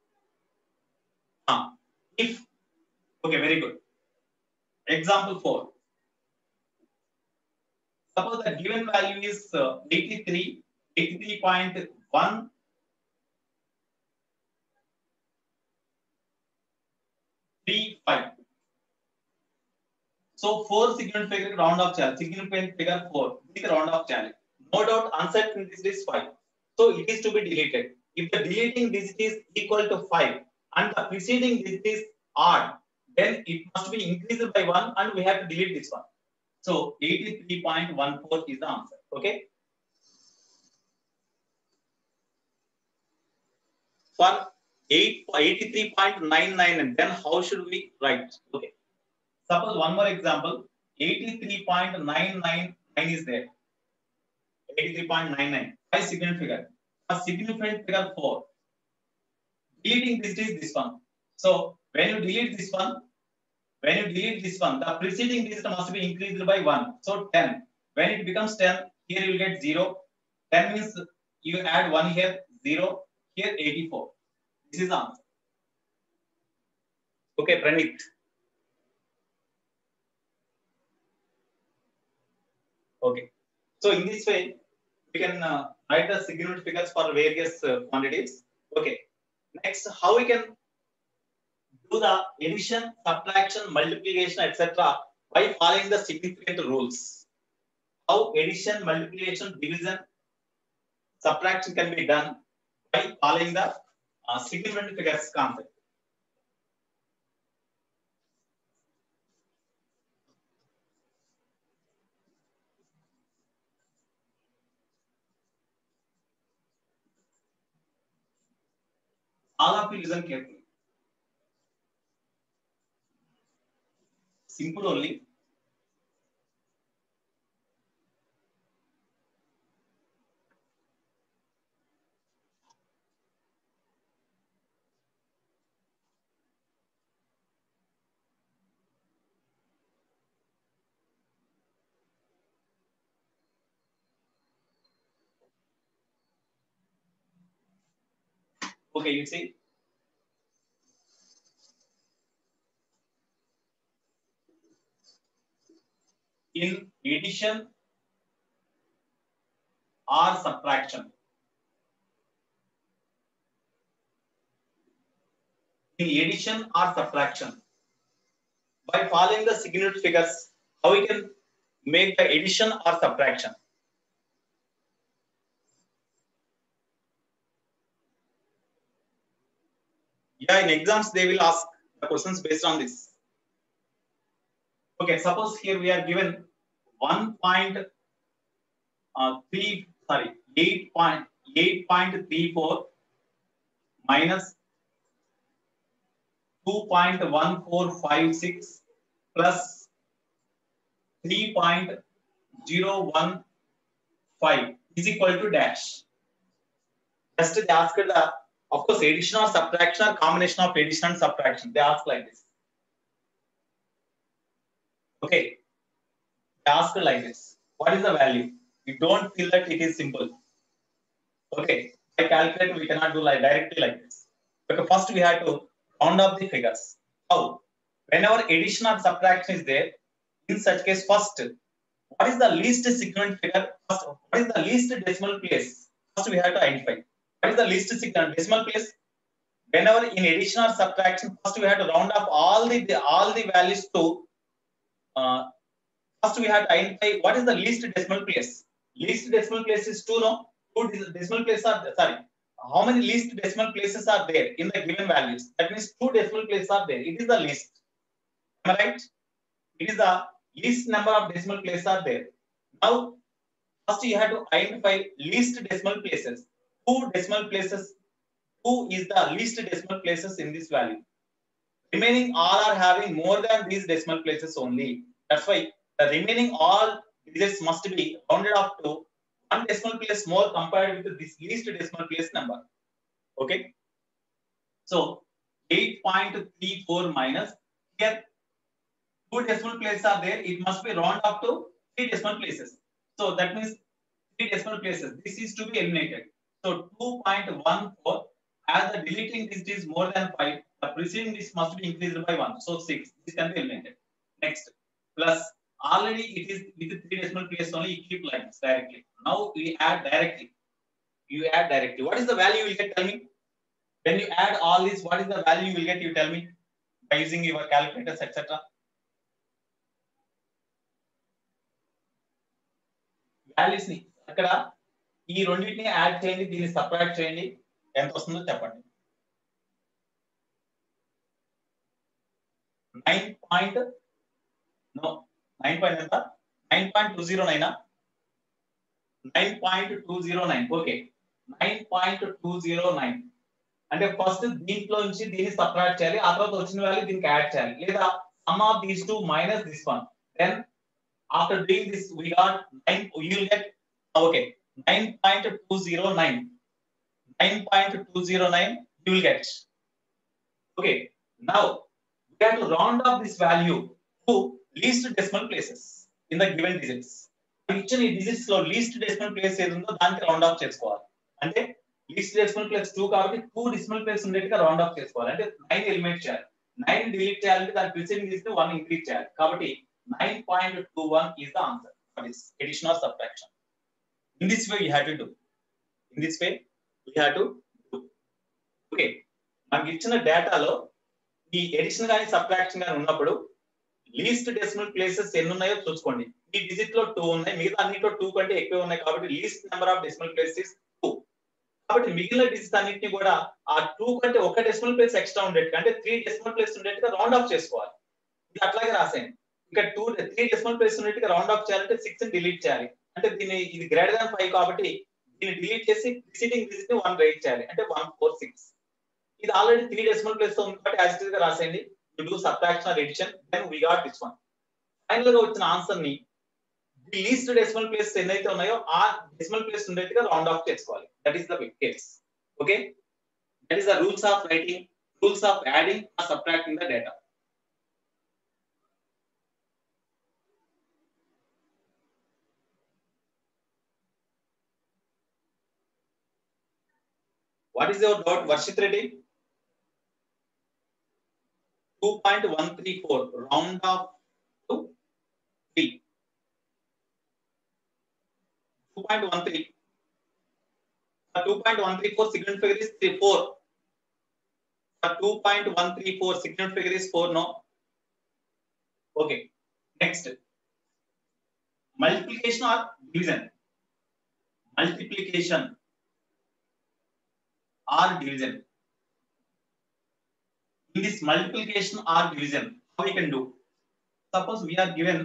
Uh, if, okay, very good. Example four. Suppose the given value is uh, eighty-three, eighty-three point one three five. So four significant figure round off challenge. Significant figure four. This is round off challenge. No doubt answer in this is five. So it is to be deleted. If the deleting digit is equal to five and the preceding digit is odd, then it must be increased by one and we have to delete this one. So eighty-three point one four is the answer. Okay. For eighty-three point nine nine, then how should we write? Okay. Suppose one more example, eighty-three point nine nine nine is there. eighty-three point nine nine. Five significant figure. A significant figure four. Deleting this is this one. So when you delete this one, when you delete this one, the preceding digit must be increased by one. So ten. When it becomes ten, here you will get zero. ten means you add one here, zero, here eighty-four. This is the answer. Okay, Pranit. Okay. So in this way, we can uh, write the significant figures for various uh, quantities. Okay. Next, how we can do the addition, subtraction, multiplication, et cetera by following the significant rules. How addition, multiplication, division, subtraction can be done by following the uh, significant figures concept. All of you listen carefully. Simple only. Okay, you see. In addition or subtraction. In addition or subtraction. By following the significant figures, how we can make the addition or subtraction? Yeah, in exams they will ask the questions based on this. Okay, suppose here we are given one point three, sorry, eight point three four minus two point one four five six plus three point zero one five is equal to dash. Just they ask the, of course, addition or subtraction or combination of addition and subtraction. They ask like this. Okay. They ask like this. What is the value? You don't feel that it is simple. Okay. By calculator, we cannot do like directly like this. Okay. First, we have to round up the figures. How? Whenever addition or subtraction is there, in such case, first, what is the least significant figure? First, what is the least decimal place? First, we have to identify. What is the least significant decimal place? Whenever in addition or subtraction, first we have to round up all the, the all the values to. Uh, first, we have to identify what is the least decimal place. Least decimal place is two. No, two decimal places are sorry. How many least decimal places are there in the given values? That means two decimal places are there. It is the least. Am I right? It is the least number of decimal places are there. Now, first you have to identify least decimal places. Two decimal places. Two is the least decimal places in this value. Remaining all are having more than these decimal places only. That's why the remaining all digits must be rounded up to one decimal place more compared with this least decimal place number. Okay. So eight point three four minus here two decimal places are there. It must be rounded up to three decimal places. So that means three decimal places. This is to be eliminated. So two point one four. As the deleting digit is more than five, the preceding digit must be increased by one. So six. This can be eliminated. Next, plus already it is with three decimal place only. You keep like this directly. Now we add directly. You add directly. What is the value you will get? Tell me. When you add all this, what is the value you will get? You tell me by using your calculators, et cetera. Values ni అక్కడ ఈ రెండింటిని add చేయండి, దీన్ని subtract చేయండి, ఎంత వస్తుందో చెప్పండి. Nine point no nine point ఎంత nine point two zero nine nine point two zero nine okay nine point two zero nine అంటే ఫస్ట్ దీంట్లో నుంచి దీన్ని సబ్ట్రాక్ట్ చేయాలి, ఆ తర్వాత వచ్చిన వాల్యూ దీనికి యాడ్ చేయాలి, లేదా sum of these two minus this one. Then after doing this we got nine, you will get okay nine point two zero nine nine point two zero nine you will get. Okay, now we have to round up this value to least decimal places in the given digits. ఇచ్చిన ఈ digits లో least decimal place ఏది ఉందో దానికి round off చేసుకోవాలి. అంటే least decimal place two కాబట్టి two decimal place ఉండేట్టుగా రౌండ్ ఆఫ్ చేసుకోవాలి. అంటే nine ఎలిమినేట్ చేయాలి, nine డిలీట్ చేయాలంటే దాని ప్రిసైడింగ్ digit one ఇంక్రీజ్ చేయాలి. కాబట్టి nine point two one is the answer for this addition or subtraction. In this way you have to do. In this way we have to do. Okay, మనకి ఇచ్చిన డేటాలో ఈ edition గాని subtraction గాని ఉన్నప్పుడు least decimal places ఎన్ని ఉన్నాయో చూసుకోండి. ఈ డిజిట్ లో టూ ఉన్నాయి, మిగతా అన్నిట్లో టూ కంటే ఎక్కువ ఉన్నాయి కాబట్టి least number of decimal places two. కాబట్టి మిగిలిన డిజిట్స్ అన్నిటిని కూడా ఆ టూ కంటే ఒక డెసిమల్ ప్లేస్ ఎక్స్ట్రా ఉండేట్టుగా అంటే త్రీ డెసిమల్ ప్లేస్ ఉండేట్టుగా రౌండ్ ఆఫ్ చేసుకోవాలి. ఇది అట్లాగే రాసేయండి. ఇంకా టూ త్రీ డెసిమల్ ప్లేస్ ఉన్నట్టుగా రౌండ్ ఆఫ్ చేయాలంటే సిక్స్ డిలీట్ చేయాలి. అంటే దీన్ని ఇది గ్రేటర్ దాన్ ఫైవ్ కాబట్టి దీన్ని డిలీట్ చేసి ప్రిసీడింగ్ డిజిట్ ని వన్ రైట్ చేయాలి, అంటే వన్ ఫోర్ సిక్స్. ఇది ఆల్రెడీ త్రీ డెసిమల్ ప్లేస్ తో ఉంది కాబట్టి యాజ్ ఇట్ ఇస్ గా రాసేయండి. You do subtraction or addition, then we got this one. Final గా వచ్చిన ఆన్సర్ ని ది లీస్ట్ డెసిమల్ ప్లేస్ ఎన్నైతే ఉన్నాయో ఆ డెసిమల్ ప్లేస్ ఉండేట్టుగా రౌండ్ ఆఫ్ చేసుకోవాలి. That is the case. Okay, that is the rules of writing, rules of adding or subtracting the data. What is your doubt, Varshit Reddy? two point one three four round off to three. two point one three. Uh, two point one three four significant figure is three, four. Uh, two point one three four significant figure is four. No. Okay. Next. Multiplication or division. Multiplication or division. In this multiplication or division, how we can do? Suppose we are given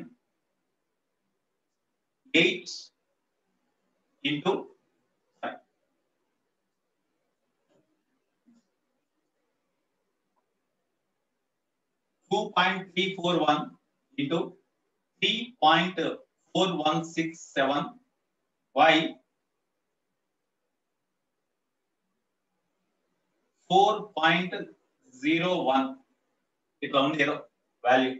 eight into five. two point three four one into three point four one six seven y four point zero one. ఇట్లా ఉంది ఏదో value.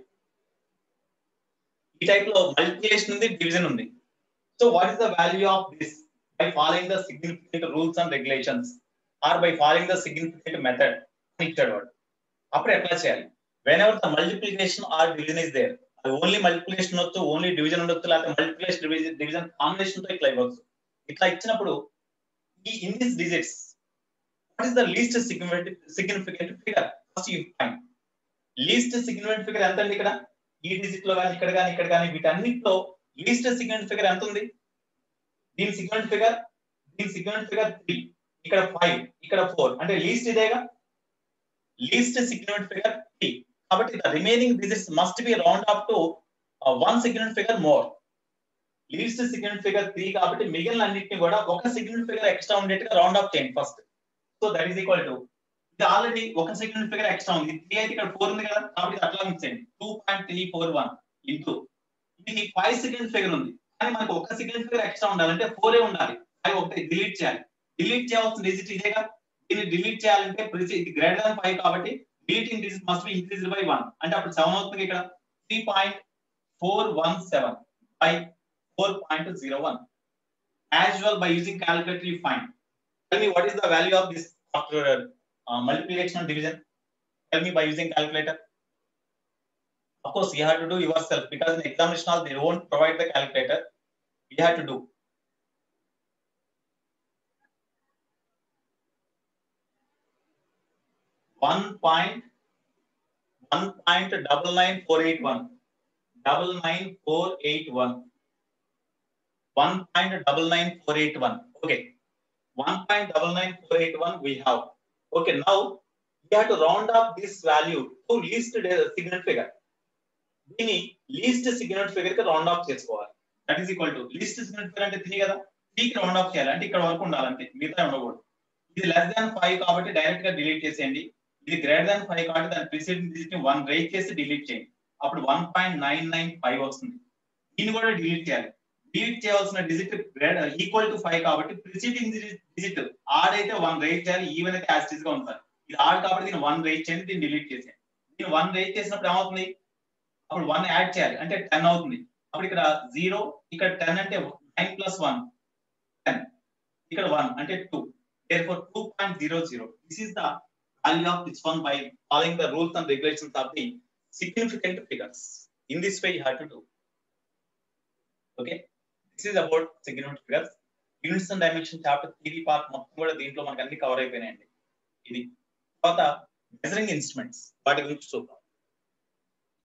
ఈ type లో multiplication ఉంది, division ఉంది. So what is the value of this by following the significant rules and regulations or by following the significant method అని ఇచ్చాడు వాడు. అప్పుడు ఎట్లా చేయాలి? Whenever the multiplication or division is there, అది ఓన్లీ మల్టిప్లికేషన్ ఉండొచ్చు, only division ఉండొచ్చు, లేకపోతే మల్టిప్లికేషన్ డివిజన్ డివిజన్ కాంబినేషన్ తో ఇట్లా ఇవ్వచ్చు. ఇట్లా ఇచ్చినప్పుడు ఈ in this digits what is the least significant significant figure? First you find least significant figure ఎంత ఉంది ఇక్కడ, ఈ డిజిట్ లో గాని ఇక్కడ గాని ఇక్కడ గాని వీటన్నిటిలో least significant figure ఎంత ఉంది? దీని significant figure దీని significant figure three, ఇక్కడ five, ఇక్కడ four, అంటే least ఇదేగా. least significant figure three, కాబట్టి the remaining digits must be round up to uh, one significant figure more. least significant figure three కాబట్టి మిగిలిన అన్నిటిని కూడా ఒక significant figure ఎక్స్ట్రా ఉండేట్టుగా రౌండ్ ఆఫ్ చేయండి first. So that is equal to ఇది ఆల్రెడీ ఒక సెకండ్ ఫిగర్ ఎక్స్ట్రా ఉంది, త్రీ అయితే ఇక్కడ ఫోర్ ఉంది కదా కాబట్టి అట్లా ఇచ్చేయండి. Two point three four one into ఇది ఫైవ్ సెకండ్ ఫిగర్ ఉంది కానీ మనకు ఒక సెకండ్ ఫిగర్ ఎక్స్ట్రా ఉండాలంటే ఫోర్ ఏ ఉండాలి, అది ఒకటి డిలీట్ చేయాలి. డిలీట్ చేయాల్సిన డిజిట్ ఇదేగా, దీన్ని డిలీట్ చేయాలంటే ఇది గ్రేటర్ దాన్ ఫైవ్ కాబట్టి deleting digit must be increased by one, అంటే అప్పుడు సెవెన్ అవుతుంది. ఇక్కడ three point four one seven by four point zero one. As well by using calculator you find. Tell me what is the value of this after uh, multiplication and division? Tell me by using calculator. Of course, you have to do yourself because in examination hall they won't provide the calculator. You have to do. One point one point double nine four eight one. Double nine four eight one. One point double nine four eight one. Okay. One point double nine four eight one we have. Okay, now we have to round up this value to least significant figure. దీన్ని least significant figure కి round off చేసుకోవాలి. That is equal to least significant figure అంటే three కదా, three కి round off చేయాలి అంటే ఇక్కడ వరకు ఉండాలంటే మిగతా ఉండకూడదు. ఇది లెస్ దాన్ ఫైవ్ కాబట్టి డైరెక్ట్ గా డిలీట్ చేసేయండి. ఇది గ్రేటర్ దాన్ ఫైవ్ కాబట్టి దాని ప్రిసిడెంట్ డిజిట్ ని వన్ రైట్ చేసి డిలీట్ చేయండి. అప్పుడు one point nine nine five వస్తుంది. దీన్ని కూడా డిలీట్ చేయాలి. డిలీట్ చేయాల్సిన డిజిట్ ఈక్వల్ టు ఫైవ్ కాబట్టి ప్రిసిడింగ్ డిజిట్ ఆడ్ అయితే వన్ రైట్ చేయాలి, ఈవెన్ అయితే యాస్టిస్ గా ఉంటుంది. ఇది ఆడ్ కాబట్టి దీన్ని వన్ రైట్ చేయండి, దీన్ని డిలీట్ చేసేయండి. దీన్ని వన్ రైట్ చేసినప్పుడు ఏమవుతుంది, అప్పుడు వన్ యాడ్ చేయాలి అంటే టెన్ అవుతుంది. అప్పుడు ఇక్కడ జీరో, ఇక్కడ టెన్ అంటే నైన్ ప్లస్ వన్ టెన్, ఇక్కడ వన్ అంటే two. Therefore two point zero zero. This is the value of this one by following the rules and regulations of the significant figures. In this way you have to do. Okay, this is about significant figures. Units and dimension chapter theory part మొత్తం కూడా దీంట్లో మనకు అన్ని cover అయిపోయినాయండి. ఇది తర్వాత measuring instruments వాటి గురించి చూద్దాం.